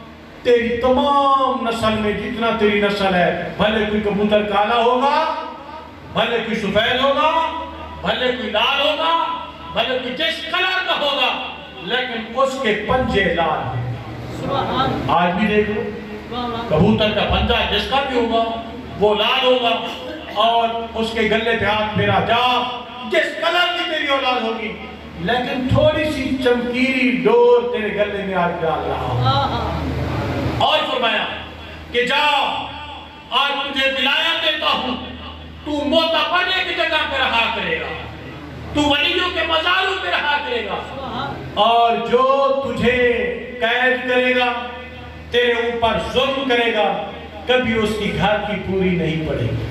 تیری تمام نسل میں جتنا تیری نسل ہے، بھلے کوئی کبوتر کالا ہوگا، بھلے کوئی سفید ہوگا، بھلے کوئی لال ہوگا، بھلے کوئی جس کلر کا ہوگا، لیکن اس کے پنجے لال ہیں۔ آج بھی دیکھ لو، کبوتر کا پنجہ جس کا بھی ہوگا وہ لال ہوگا، اور اس کے گلے پہ ہاتھ پھیرا جا، جس کلر کی تیری اولاد ہوگی، لیکن تھوڑی سی چمکیری ڈور تیرے گلے میں آج ڈال رہا۔ اور فرمایا کہ جا، آج تجھے ولایت دیتا ہوں، تو موتا پڑنے کی جگہ پہ رہا کرے گا، تو ولیوں کے مزاروں پہ رہا کرے گا، اور جو تجھے قید کرے گا، تیرے اوپر ظلم کرے گا، کبھی اس کی گھر کی پوری نہیں پڑے گی۔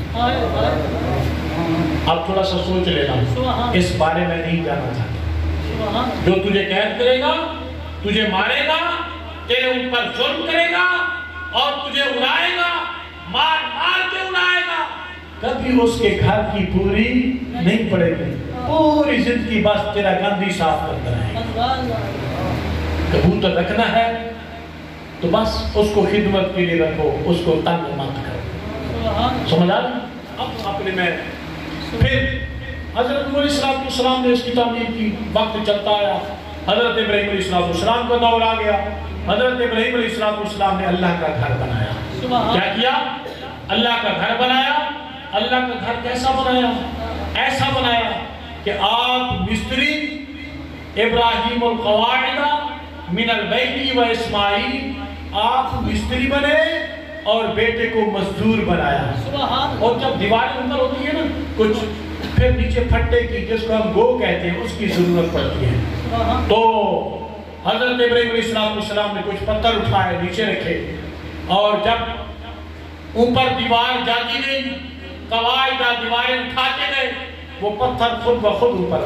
اب تھوڑا سا سوچ لینا، اس بارے میں نہیں جانا چاہتا۔ جو تجھے قید کرے گا، تجھے مارے گا، تیرے اوپر ظلم کرے گا، اور تجھے اڑائے گا، مار مار کے اڑائے گا، کبھی اس کے گھر کی پوری نہیں پڑے گی، پوری زندگی بس تیرا گندی صاف کرتا رہے۔ کبوتر رکھنا ہے تو بس اس کو خدمت کے لیے رکھو، اس کو تنگ مت کرو۔ سمجھ آئی؟ اب اپنے میں پھر حضرت نوح علیہ السلام نے اس کی تعمیر کی، وقت چلتا آیا، حضرت ابراہیم علیہ السلام کا دور آ گیا، حضرت ابراہیم علیہ السلام نے اللہ کا گھر بنایا۔ کیا کیا؟ اللہ کا گھر بنایا۔ اللہ کا گھر کیسا بنایا؟ ایسا بنایا کہ آپ مستری، ابراہیم القواعد من البیت و اسماعیل، آپ مستری بنے اور بیٹے کو مزدور بنایا۔ اور جب دیواریں اندر ہوتی ہیں نا کچھ، پھر نیچے پھٹے کی، جس کو ہم گو کہتے ہیں، اس کی ضرورت پڑتی ہے، تو حضرت ابراہیم علیہ السلام نے کچھ پتھر اٹھائے، نیچے رکھے، اور جب اوپر دیوار جاتی گئی، قواعد دیواریں اٹھاتے گئے، وہ پتھر خود بخود اوپر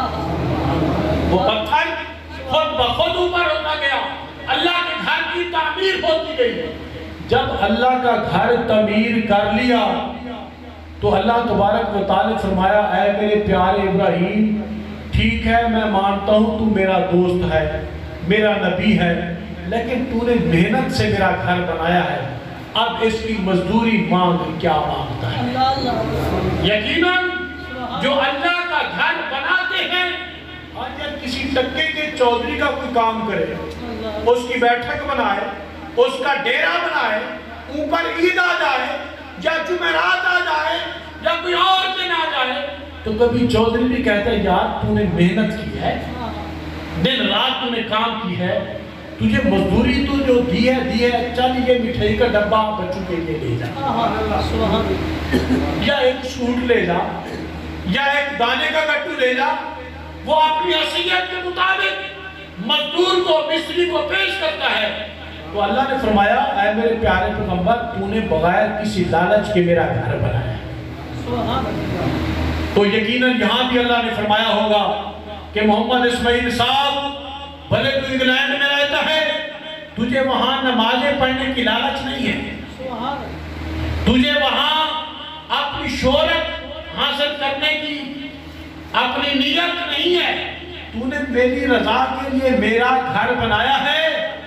وہ پتھر خود بخود اوپر ہوتا گیا، اللہ کے گھر کی تعمیر ہوتی گئی۔ جب اللہ کا گھر تعمیر کر لیا تو اللہ تبارک و تعالی فرمایا، اے میرے پیارے ابراہیم، ٹھیک ہے میں مانتا ہوں تو میرا دوست ہے، میرا نبی ہے، لیکن تو نے محنت سے میرا گھر بنایا ہے، اب اس کی مزدوری مانگ، کیا مانگتا ہے؟ یقیناً جو اللہ کا گھر بناتے ہیں، آج کسی ٹکے کے چودھری کا کوئی کام کرے، اس کی بیٹھک بنائے، اس کا ڈیرا بنائے، اوپر عید آ جائے یا جمعرات آ جائے یا کوئی اور دن آ جائے، تو کبھی چودھری بھی کہتا ہے یار تو نے محنت کی ہے، دن رات تو نے کام کی ہے، تجھے مزدوری تو جو دی ہے دی ہے، چل یہ مٹھائی کا ڈبہ بچوں کے لیے لے جا، یا ایک سوٹ لے جا، یا ایک دانے کا گٹو لے جا۔ وہ اپنی حیثیت کے مطابق مزدور کو، مستری کو پیش کرتا ہے۔ تو اللہ نے فرمایا، اے میرے پیارے پیغمبر، تو نے بغیر کسی لالچ کے میرا گھر بنایا۔ تو یقیناً یہاں بھی اللہ نے فرمایا ہوگا کہ محمد اسماعیل صاحب، بھلے تو انگلینڈ میں رہتا ہے، تجھے وہاں نمازیں پڑھنے کی لالچ نہیں ہے، تجھے وہاں اپنی شہرت حاصل کرنے کی اپنی نیت نہیں ہے، تو نے میری رضا کے لیے میرا گھر بنایا ہے،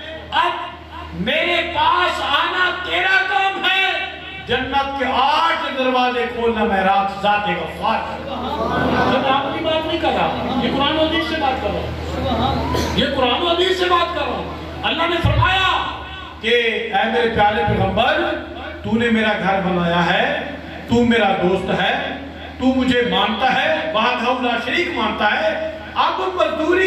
اب میرے پاس آنا تیرا کام ہے، جنت کے آٹھ دروازے کھولنا معراج ذات غفار۔ میں اپنی بات نہیں کر رہا، یہ قرآن و حدیث سے بات کر رہا ہوں، یہ قرآن و حدیث سے بات کر رہا ہوں۔ اللہ نے فرمایا کہ اے میرے پیارے پیغمبر، تو نے میرا گھر بنایا ہے، تو میرا دوست ہے، تو مجھے مانتا ہے، وحدہ لا شریک مانتا ہے، اب مزدوری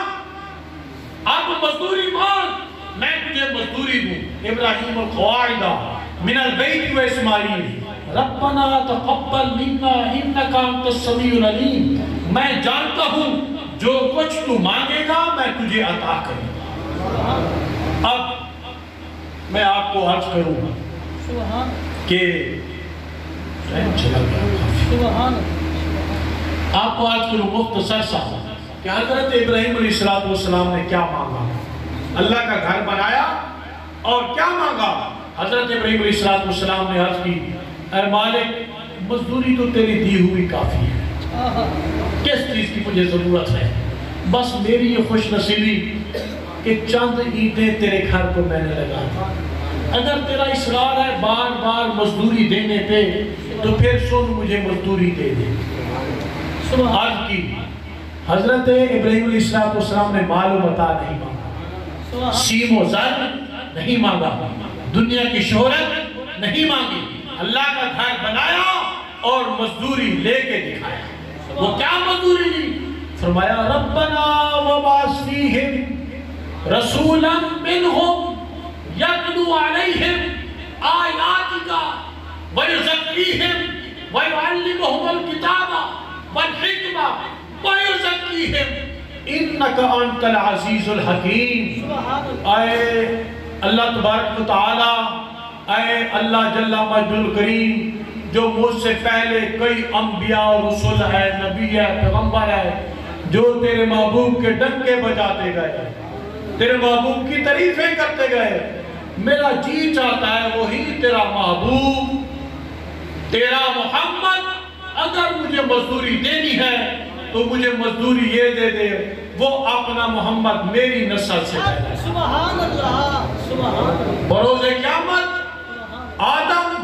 مانگ، اب مزدوری مانگ، میں تجھے مزدوری دوں۔ ابراہیم القواعد من البیت و اسماعیل ربنا تقبل منا انکا انت السمیع العلیم، میں جانتا ہوں جو کچھ تو مانگے گا میں تجھے عطا کروں گا۔ اب میں آپ کو عرض کروں گا کہ آپ کو عرض کروں مختصر سا کہ حضرت ابراہیم علیہ السلام نے کیا مانگا، اللہ کا گھر بنایا اور کیا مانگا۔ حضرت ابراہیم علیہ السلام نے عرض کی، اے مالک مزدوری تو تیری دی ہوئی کافی ہے، کس چیز کی مجھے ضرورت ہے، بس میری یہ خوش نصیبی کہ چند اینٹیں تیرے گھر کو میں نے لگا دی، اگر تیرا اصرار ہے بار بار مزدوری دینے پہ تو پھر سن مجھے مزدوری دے دے۔ عرض کی حضرت ابراہیم علیہ السلام نے مال و متاع نہیں مانگا، سیم و زر نہیں مانگا، دنیا کی شہرت نہیں مانگی، اللہ کا گھر بنایا اور مزدوری لے کے دکھایا۔ وہ کیا مزدوری لی؟ فرمایا ربنا وبعث فیہم رسولا منہم یتلو علیہم آیاتک ویزکیہم ویعلمہم الکتاب والحکمہ ویزکیہم انک انت العزیز الحکیم۔ اے اللہ تبارک و تعالی، اے اللہ جل مجد الکریم، جو مجھ سے پہلے کئی انبیاء اور رسول ہے، نبی ہے، پیغمبر ہے، جو تیرے محبوب کے ڈنکے بجاتے گئے، تیرے محبوب کی تعریفیں کرتے گئے، میرا جی چاہتا ہے وہی تیرا محبوب، تیرا محمد اگر مجھے مزدوری دینی ہے تو مجھے مزدوری یہ دے دے، وہ اپنا محمد میری نسل سے ہے۔ سبحان اللہ، سبحان اللہ۔ بروز قیامت آدم،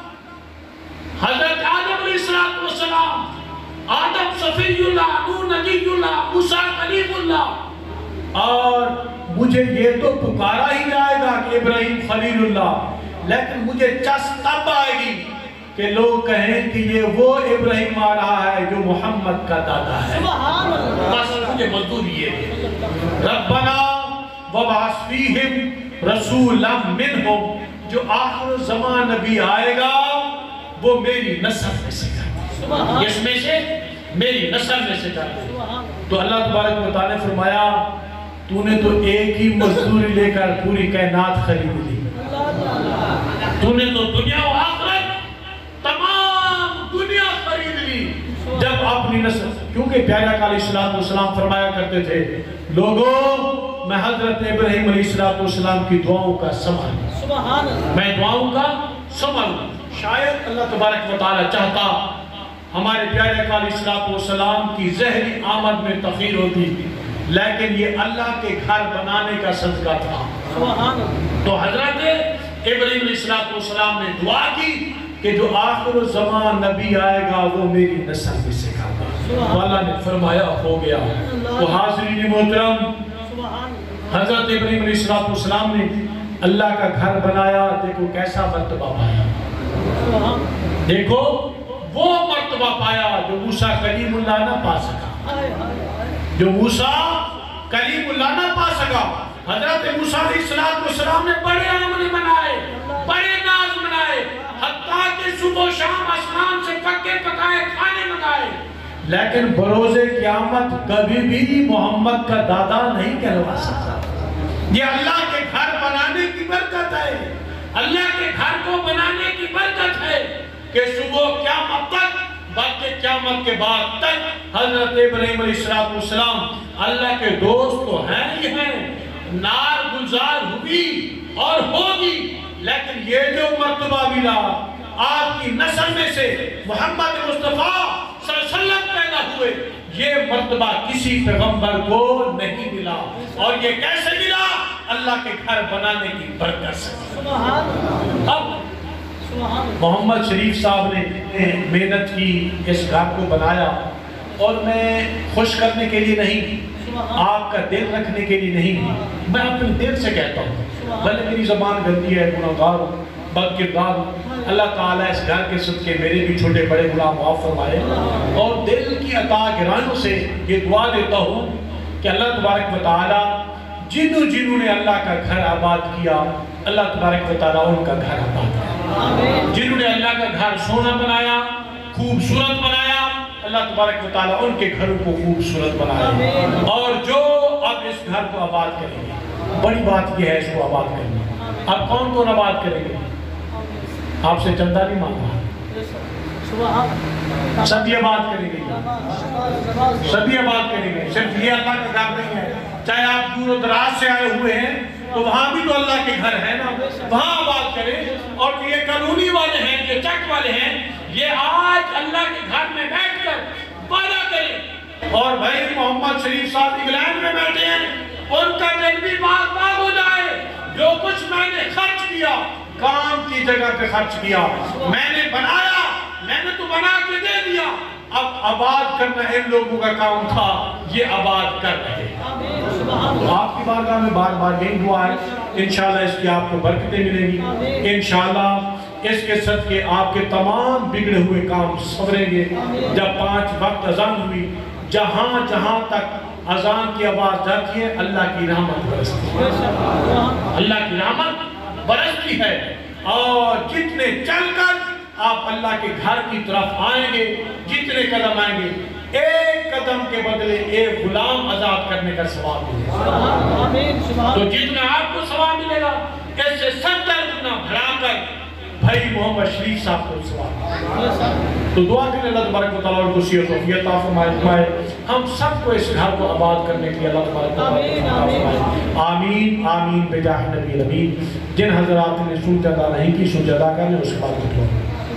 حضرت آدم علیہ السلام، آدم صفی اللہ، نوح نبی اللہ، موسیٰ کلیم اللہ، اور مجھے یہ تو پکارا ہی جائے گا کہ ابراہیم خلیل اللہ، لیکن مجھے چس تب آئے گی کہ لوگ کہیں کہ یہ وہ ابراہیم آ رہا ہے جو محمد کا دادا ہے۔ سبحان اللہ۔ بس مجھے مزدوری یہ دے، ربنا وبعث فیہم رسولا منہم، جو آخر زمان نبی آئے گا وہ میری نسل میں سے کر، اس میں سے میری نسل میں سے کر۔ تو اللہ تبارک و تعالیٰ نے فرمایا تو نے تو ایک ہی مزدوری لے کر پوری کائنات خرید لی، تو نے تو دنیا و آخرت تمام دنیا خرید لی جب اپنی نسل، کیونکہ پیارے آقا علیہ السلام فرمایا کرتے تھے لوگوں میں حضرت ابراہیم علیہ السلام کی دعاؤں کا سمجھ، میں دعاؤں کا سمجھ، شاید اللہ تبارک و تعالیٰ چاہتا ہمارے پیارے آقا علیہ السلام کی ظہری آمد میں تخیر ہوتی، لیکن یہ اللہ کے گھر بنانے کا صدقہ تھا۔ تو حضرت ابراہیم علیہ السلام نے دعا کی کہ جو آخر الزمان نبی آئے گا وہ میری نسل میں سے کھاتا، تو اللہ نے فرمایا ہو گیا۔ تو حاضرین محترم، حضرت ابراہیم علیہ السلام نے اللہ کا گھر بنایا، دیکھو کیسا مرتبہ پایا، دیکھو وہ مرتبہ پایا جو موسیٰ کلیم اللہ نہ پا سکا، جو موسیٰ کلیم اللہ نہ پا سکا۔ حضرت موسیٰ علیہ السلام نے بڑے عمل بنائے، بڑے ناز بنائے، حتیٰ کہ صبح و شام آسمان سے پکے پکائے کھانے منگائے، لیکن بروز قیامت کبھی بھی محمد کا دادا نہیں کہلوا سکتا۔ یہ اللہ کے گھر بنانے کی برکت ہے، اللہ کے گھر کو بنانے کی برکت ہے کہ صبح قیامت تک بلکہ قیامت کے بعد تک حضرت ابراہیم علیہ السلام اللہ کے دوست تو ہیں ہی ہیں، نار گلزار ہوئی اور ہوگی، لیکن یہ جو مرتبہ ملا آپ کی نسل میں سے محمد مصطفیٰ صلی اللہ علیہ وسلم پیدا ہوئے، یہ مرتبہ کسی پیغمبر کو نہیں ملا، اور یہ کیسے ملا؟ اللہ کے گھر بنانے کی برکت سے۔ اب محمد شریف صاحب نے محنت کی، اس گھر کو بنایا، اور میں خوش کرنے کے لیے نہیں، آپ کا دل رکھنے کے لیے نہیں، میں اپنے دل سے کہتا ہوں، بھلے میری زبان گندی ہے، گناہگار ہوں، بد کردار ہوں، اللہ تعالیٰ اس گھر کے صدقے میرے بھی چھوٹے بڑے گناہ معاف فرمائے، اور دل کی عطا گرانوں سے یہ دعا دیتا ہوں کہ اللہ تبارک و تعالیٰ جنہوں جنہوں نے اللہ کا گھر آباد کیا، اللہ تبارک و تعالیٰ ان کا گھر آباد کیا، جنہوں نے اللہ کا گھر سونا بنایا، خوبصورت بنایا، اللہ تبارک و تعالیٰ ان کے گھروں کو خوبصورت بنایا، اور جو اب اس گھر کو آباد کریں گے، بڑی بات یہ ہے اس کو آباد کرنا، اب کون کون آباد کریں گے؟ آپ سے چندہ نہیں مانگا، سبھی آباد کریں گے، سبھی آباد کریں گے، صرف یہ اللہ کا گھر نہیں ہے، چاہے آپ دور و دراز سے آئے ہوئے ہیں تو وہاں بھی تو اللہ کے گھر ہے نا، وہاں آباد کریں، اور یہ قانونی والے ہیں، یہ چک والے ہیں، یہ آج اللہ کے گھر میں بیٹھ کر وعدہ کریں، اور بھائی محمد شریف صاحب انگلینڈ میں بیٹھے ہیں، ان کا دل بھی باغ باغ ہو جائے۔ جو کچھ میں نے خرچ کیا کام کی جگہ پہ خرچ کیا، میں نے بنایا، میں نے تو بنا کے دے دیا، اب آباد کرنا ان لوگوں کا کام تھا، یہ آباد کر رہے۔ تو آپ کی بارگاہ میں بار بار یہی دعا ہے، انشاءاللہ اس کی آپ کو برکتیں ملیں گی، انشاءاللہ اس کے صدقے آپ کے تمام بگڑے ہوئے کام سنوریں گے۔ جب پانچ وقت اذان ہوئی، جہاں جہاں تک اذان کی آواز جاتی ہے اللہ کی رحمت برستی ہے، اللہ کی رحمت برستی ہے، اور جتنے چل کر آپ اللہ کے گھر کی طرف آئیں گے، جتنے قدم آئیں گے، ایک قدم کے بدلے ایک غلام آزاد کرنے کا ثواب ملے گا۔ تو جتنا آپ کو ثواب ملے گا اس سے ستر گنا بڑھا کر بھائی محمد شریف صاحب کو ثواب۔ تو دعا کریں اللہ تبارک و تعالیٰ کو صحت و عافیت عطا فرمائے، ہم سب کو اس گھر کو آباد کرنے کے لیے اللہ تبارک و تعالیٰ آمین آمین بجاہ نبی الامین۔ جن حضرات نے سوچ ادا نہیں کی سوچ ادا کرنے اس کے بعد دعا۔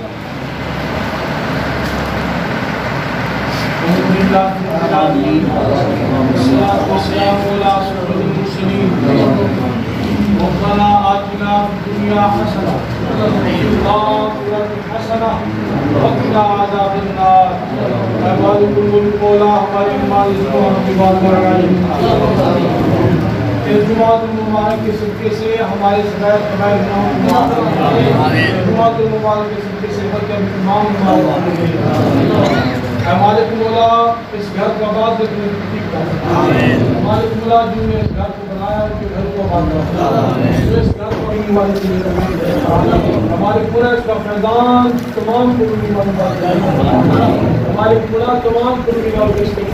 ربنا آتنا في الدنيا حسنة وفي الآخرة حسنة وقنا عذاب النار۔ اے مالک الملک مولا ہماری مالک کو ہم کی بات کرائے، اس جماعت المبارک کے صدقے سے ہمارے صغیر کبائر گناہوں کو معاف فرمائے، جماعت المبارک کے صدقے سے بچے تمام ہمارے اے مالک مولا اس گھر کو آباد رکھنے کی توفیق دے۔ مالک مولا جن نے اس گھر کو بنایا ان کے گھر کو آباد رکھنا، جو اس گھر کو اپنی مالک کے لیے ہمارے پورا اس کا فیضان تمام کو اپنی مالک ہمارے پورا تمام کو اپنی مالک اس کے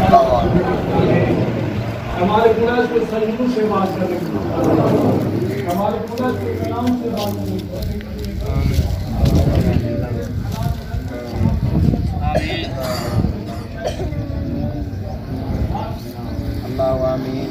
ہمارے پورا اس کو سجدوں سے بات کرنے کی ہمارے پورا اس کے کلام سے بات کرنے کی اللہ آمین۔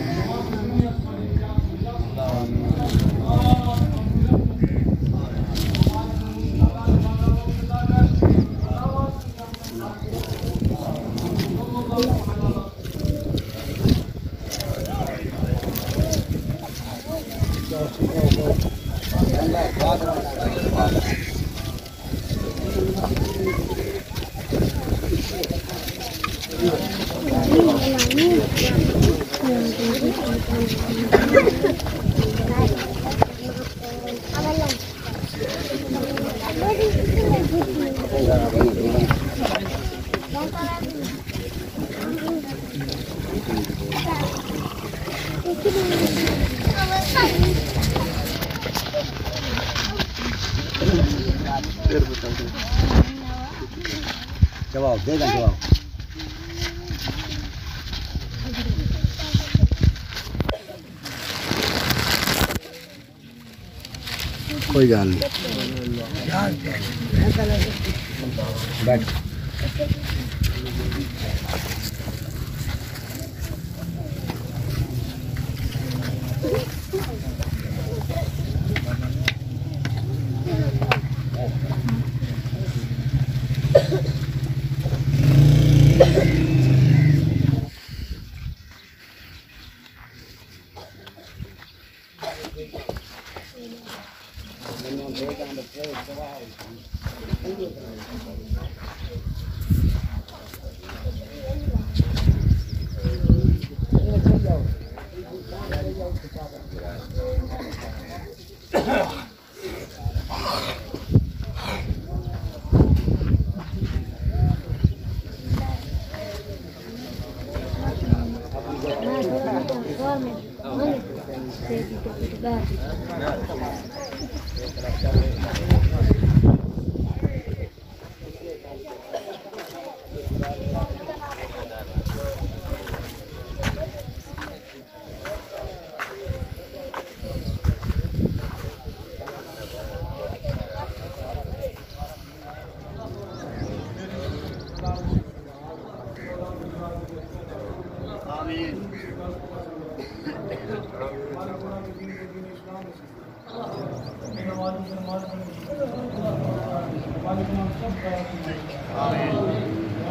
جواب دے گا جواب کوئی گال نہیں بیٹھ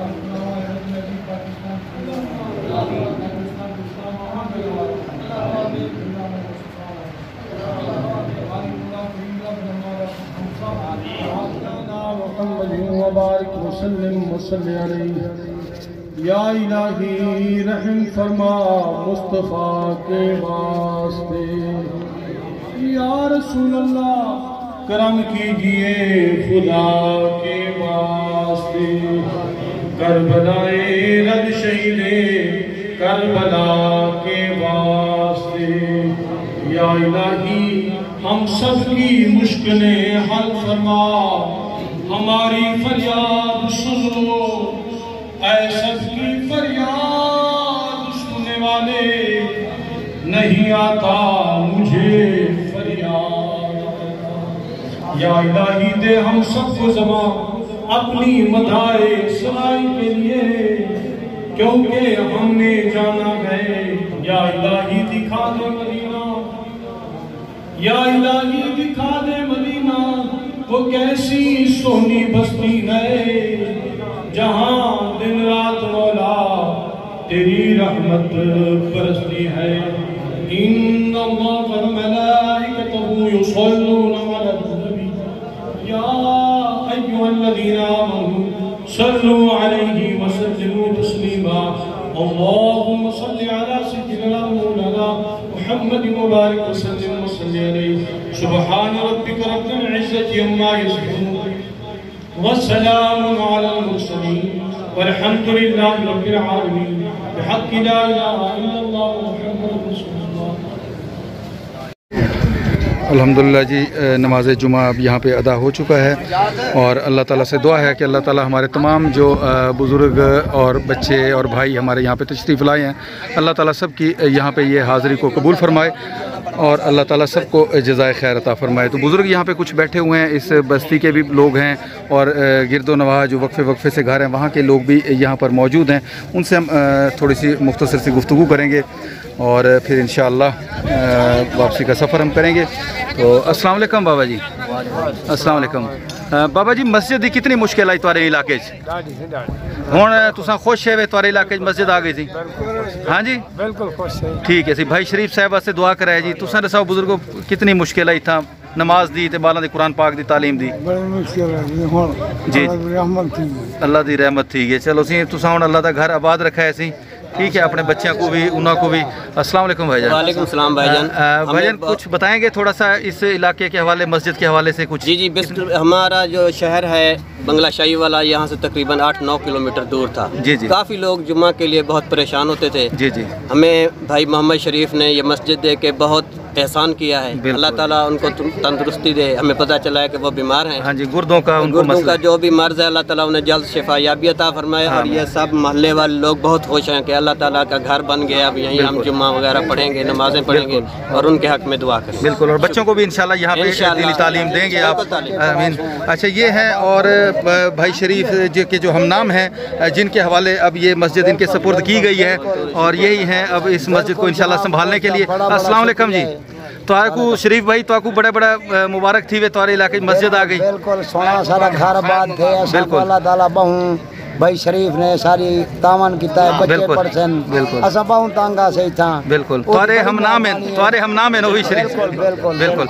آمین۔ وسلم وصلی علیہ یا الہی رحم فرما مصطفیٰ کے واسطے یا رسول اللہ کرم کیجئے خدا کے واسطے کربلائے رد شہید کربلا کے واسطے یا الہی ہم سب کی مشکلیں حل فرما ہماری فریاد سنو اے سب کی فریاد سننے والے نہیں آتا مجھے فریاد یا الہی دے ہم سب کو زمان اپنی مدائے سنائی کے لیے کیونکہ ہم نے جانا ہے یا الہی دکھا دے مدینہ یا الہی دکھا دے مدینہ وہ کیسی سونی بستی ہے جہاں دن رات مولا تیری رحمت برستی ہے ان اللہ والملائکتہ یصلون علی النبی یا ایھا الذین آمنوا صلوا علیہ وسلموا تسلیما اللہم صل علی سیدنا مولانا محمد مبارک وسلم وصلی علیہ سبحان ربک رب العزت عما یصفون والسلام علی المرسلین والحمد للہ رب العالمین بحق لا الہ الا اللہ محمد رسول اللہ۔ الحمدللہ جی نماز جمعہ اب یہاں پہ ادا ہو چکا ہے اور اللہ تعالیٰ سے دعا ہے کہ اللہ تعالیٰ ہمارے تمام جو بزرگ اور بچے اور بھائی ہمارے یہاں پہ تشریف لائے ہیں اللہ تعالیٰ سب کی یہاں پہ یہ حاضری کو قبول فرمائے اور اللہ تعالیٰ سب کو جزائے خیر عطا فرمائے۔ تو بزرگ یہاں پہ کچھ بیٹھے ہوئے ہیں، اس بستی کے بھی لوگ ہیں اور گرد و نواح جو وقفے وقفے سے گھر ہیں وہاں کے لوگ بھی یہاں پر موجود ہیں، ان سے ہم تھوڑی سی مختصر سی گفتگو کریں گے اور پھر انشاءاللہ واپسی کا سفر ہم کریں گے۔ تو السلام علیکم بابا جی۔ السلام علیکم بابا جی، مسجد دی کتنی مشکل آئی تھوڑے علاقے ہوں تساں خوش ہے تھوڑے علاقے مسجد آ گئی تھی؟ ہاں جی بالکل خوش ہے۔ ٹھیک ہے سی بھائی شریف صاحب واسطے دعا کرائے جی۔ تساں دساؤ بزرگوں کتنی مشکل آئی تھا نماز دی تے بالاں دی قرآن پاک دی تعلیم دی؟ بڑی مشکل ہے ہن جی رحمت تھی اللہ دی رحمت تھی ہے۔ چلو سی تساں ہن اللہ دا گھر آباد رکھا ہے سی، ٹھیک ہے، اپنے بچوں کو بھی انہوں کو بھی۔ السلام علیکم بھائی جان۔ وعلیکم السلام بھائی جان۔ بھائی جان کچھ بتائیں گے تھوڑا سا اس علاقے کے حوالے مسجد کے حوالے سے کچھ؟ جی جی بالکل، ہمارا جو شہر ہے بنگلہ شاہی والا یہاں سے تقریباً آٹھ نو کلومیٹر دور تھا۔ جی جی کافی لوگ جمعہ کے لیے بہت پریشان ہوتے تھے۔ جی جی ہمیں بھائی محمد شریف نے یہ مسجد دے کے بہت احسان کیا ہے، اللہ تعالیٰ ان کو تندرستی دے۔ ہمیں پتہ چلا ہے کہ وہ بیمار ہیں، ہاں جی گردوں کا ان کو گردوں مسئلہ کا جو بھی مرض ہے اللہ تعالیٰ انہیں جلد شفا یابی عطا فرمائے۔ اور یہ سب محلے والے لوگ بہت خوش ہیں کہ اللہ تعالیٰ کا گھر بن گیا، اب یہیں ہم جمعہ وغیرہ پڑھیں گے، نمازیں پڑھیں گے اور ان کے حق میں دعا کریں گے۔ بالکل، اور بچوں کو بھی انشاءاللہ یہاں پہ دینی تعلیم دیں گے آپ؟ آمین۔ اچھا یہ ہے، اور بھائی شریف کے جو ہم نام ہیں جن کے حوالے اب یہ مسجد ان کے سپرد کی گئی ہے اور یہی ہیں اب اس مسجد کو انشاءاللہ سنبھالنے کے لیے۔ السلام علیکم جی۔ تو آپ کو شریف بھائی تو آپ کو بڑے بڑا مبارک تھی وے تمہارے علاقے مسجد آ گئی؟ بالکل سونا سارا گھر آباد تھے، بالکل اللہ تعالیٰ بہوں بھائی شریف نے ساری تاون کیتا ہے، بچے پڑھسن اسا بہوں تانگا سے تھا۔ بالکل تمہارے ہم نام ہیں، تمہارے ہم نام ہیں نوی شریف۔ بالکل بالکل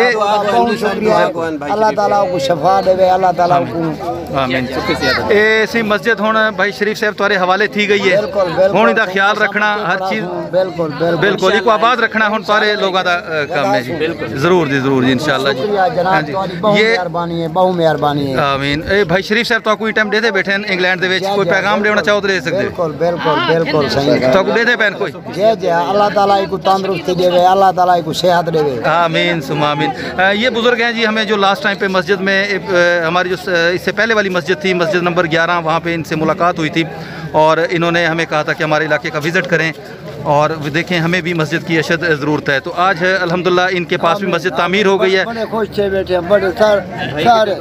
بہت شکریہ، اللہ تعالیٰ کو شفا دے، اللہ تعالیٰ کو آمین۔ ایسی مسجد ہون بھائی شریف صاحب تمہارے حوالے تھی گئی ہے، ہون دا خیال رکھنا ہر چیز بالکل بالکل ایک آباد رکھنا ہون سارے لوگوں دا کام ہے جی۔ ضرور جی ضرور جی انشاءاللہ جی۔ جناب تمہاری بہت مہربانی ہے، بہت مہربانی ہے۔ آمین۔ اے بھائی شریف صاحب تو کوئی ٹائم دے دے بیٹھے ہیں انگلینڈ دے وچ، کوئی پیغام دینا چاہو تو دے سکتے؟ بالکل بالکل بالکل صحیح تو دے دے پین کوئی؟ جی جی اللہ تعالیٰ کو تندرستی دے، اللہ تعالیٰ کو صحت دے۔ آمین ثم آمین۔ یہ بزرگ ہیں جی، ہمیں جو لاسٹ ٹائم پہ مسجد میں ہماری جو اس سے پہلے والی مسجد تھی مسجد نمبر گیارہ، وہاں پہ ان سے ملاقات ہوئی تھی اور انہوں نے ہمیں کہا تھا کہ ہمارے علاقے کا وزٹ کریں اور دیکھیں ہمیں بھی مسجد کی اشد ضرورت ہے۔ تو آج الحمدللہ ان کے پاس بھی مسجد تعمیر ہو گئی ہے۔ بڑے خوش تھے بیٹے، بڑے سارے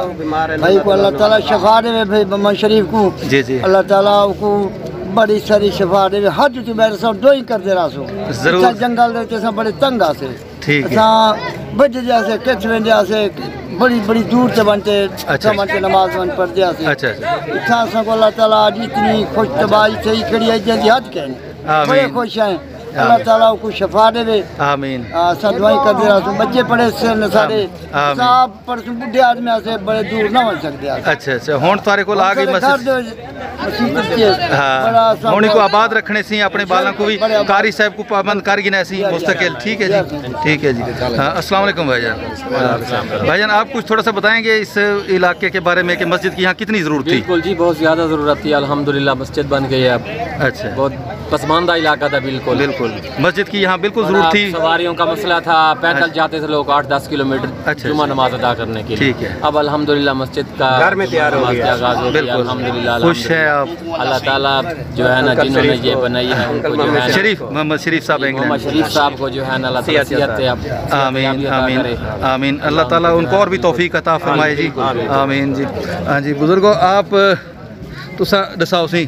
بھائی کو اللہ تعالیٰ شفا دے، بھائی محمد شریف کو جی جی اللہ تعالیٰ کو بڑی ساری شفا دے۔ ہر جو بیٹھے سو ڈوئی کرتے رہا سو ضرور، جنگل دیتے سو بڑے تنگ آسے، ٹھیک ہے، بج جیسے کچھ جیسے بڑی بڑی دور سے بنتے بنتے نماز بن پڑھتے آسے۔ اچھا اچھا کو اللہ تعالیٰ آج اتنی خوش تباہی سے کھڑی ہے جیسی حد کہنے، بڑے خوش ہیں اللہ تعالیٰ کو شفا دے دے آمین سب دعائیں کر دے رہا بچے پڑے سے سارے صاحب پر بڈھے آدمی سے بڑے دور نہ ہو سکتے اچھا اچھا ہون تارے کو آگئی مسجد ہاں ہونی کو آباد رکھنے سی اپنے بالاں کو بھی قاری صاحب کو پابند کر گنے سی مستقل ٹھیک ہے جی ٹھیک ہے جی السلام علیکم بھائی جان بھائی جان آپ کچھ تھوڑا سا بتائیں گے اس علاقے کے بارے میں کہ مسجد کی یہاں کتنی ضرورت تھی؟ بالکل جی بہت زیادہ ضرورت تھی الحمدللہ مسجد بن گئی ہے اب اچھا بہت پسماندہ علاقہ تھا بالکل بالکل مسجد کی یہاں بالکل ضرورت تھی سواریوں کا مسئلہ تھا پیدل جاتے تھے لوگ آٹھ دس کلو میٹر جمعہ نماز ادا کرنے کے لیے ٹھیک ہے اب الحمدللہ مسجد کا گھر میں تیار ہو گیا بالکل الحمدللہ خوش ہیں آپ اللہ تعالیٰ جو ہے نا جنہوں نے یہ بنائی ہے ان کو جو ہے شریف محمد شریف صاحب محمد شریف صاحب کو جو ہے نا اللہ تعالیٰ صحت دے آمین آمین آمین اللہ تعالیٰ ان کو اور بھی توفیق عطا فرمائے جی آمین جی ہاں جی بزرگو آپ تسا دساؤ سی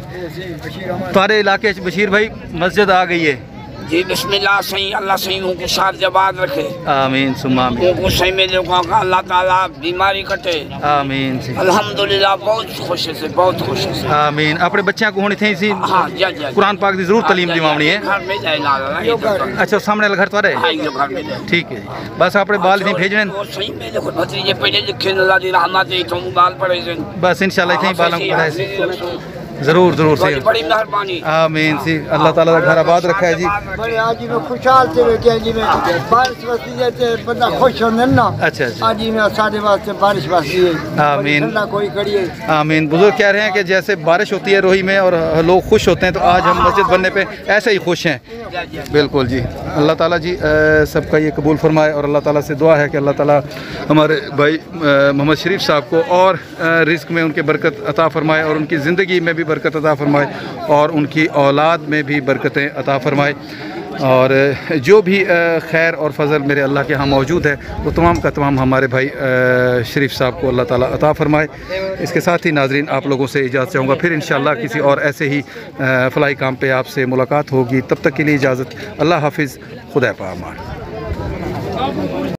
تارے علاقے بشیر بھائی مسجد آ گئی ہے جی بسم اللہ صحیح اللہ صحیح ان کو شاد جباد رکھے آمین ثم آمین ان کو صحیح میں لوگوں کا اللہ تعالیٰ بیماری کٹے آمین جی الحمدللہ بہت خوش سے بہت خوش سے آمین اپنے بچیاں کو ہونی تھیں سی ہاں جا جا قرآن پاک دی ضرور تعلیم دیوانی ہے گھر میں جائے لالا اچھا سامنے گھر تو رہے ہاں یہ گھر میں جائے ٹھیک ہے جی بس اپنے بال اتنی بھیجنے صحیح میں لکھو بھتریجے پہلے لکھے اللہ دی رحمت ہے تو بال پڑے سے بس انشاءاللہ اتنی بالوں کو پڑھائے سی ضرور ضرور سی بڑی مہربانی آمین سی اللہ تعالیٰ کا گھر آباد رکھا ہے جی بڑے آجی میں خوشحال سے رہتے ہیں جی میں بارش واسطی جاتے بندہ خوش ہونے نا اچھا اچھا آجی میں ساڑھے واسطے بارش واسطی ہے آمین ٹھنڈا کوئی کڑی ہے آمین بزرگ کہہ رہے ہیں کہ جیسے بارش ہوتی ہے روہی میں اور لوگ خوش ہوتے ہیں تو آج ہم مسجد بننے پہ ایسے ہی خوش ہیں بالکل جی اللہ تعالیٰ جی سب کا یہ قبول فرمائے اور اللہ تعالیٰ سے دعا ہے کہ اللہ تعالیٰ ہمارے بھائی محمد شریف صاحب کو اور رزق میں ان کے برکت عطا فرمائے اور ان کی زندگی میں بھی برکت عطا فرمائے اور ان کی اولاد میں بھی برکتیں عطا فرمائے اور جو بھی خیر اور فضل میرے اللہ کے ہاں موجود ہے وہ تمام کا تمام ہمارے بھائی شریف صاحب کو اللہ تعالیٰ عطا فرمائے اس کے ساتھ ہی ناظرین آپ لوگوں سے اجازت چاہوں گا پھر انشاءاللہ کسی اور ایسے ہی فلاحی کام پہ آپ سے ملاقات ہوگی تب تک کے لیے اجازت اللہ حافظ خدا پامان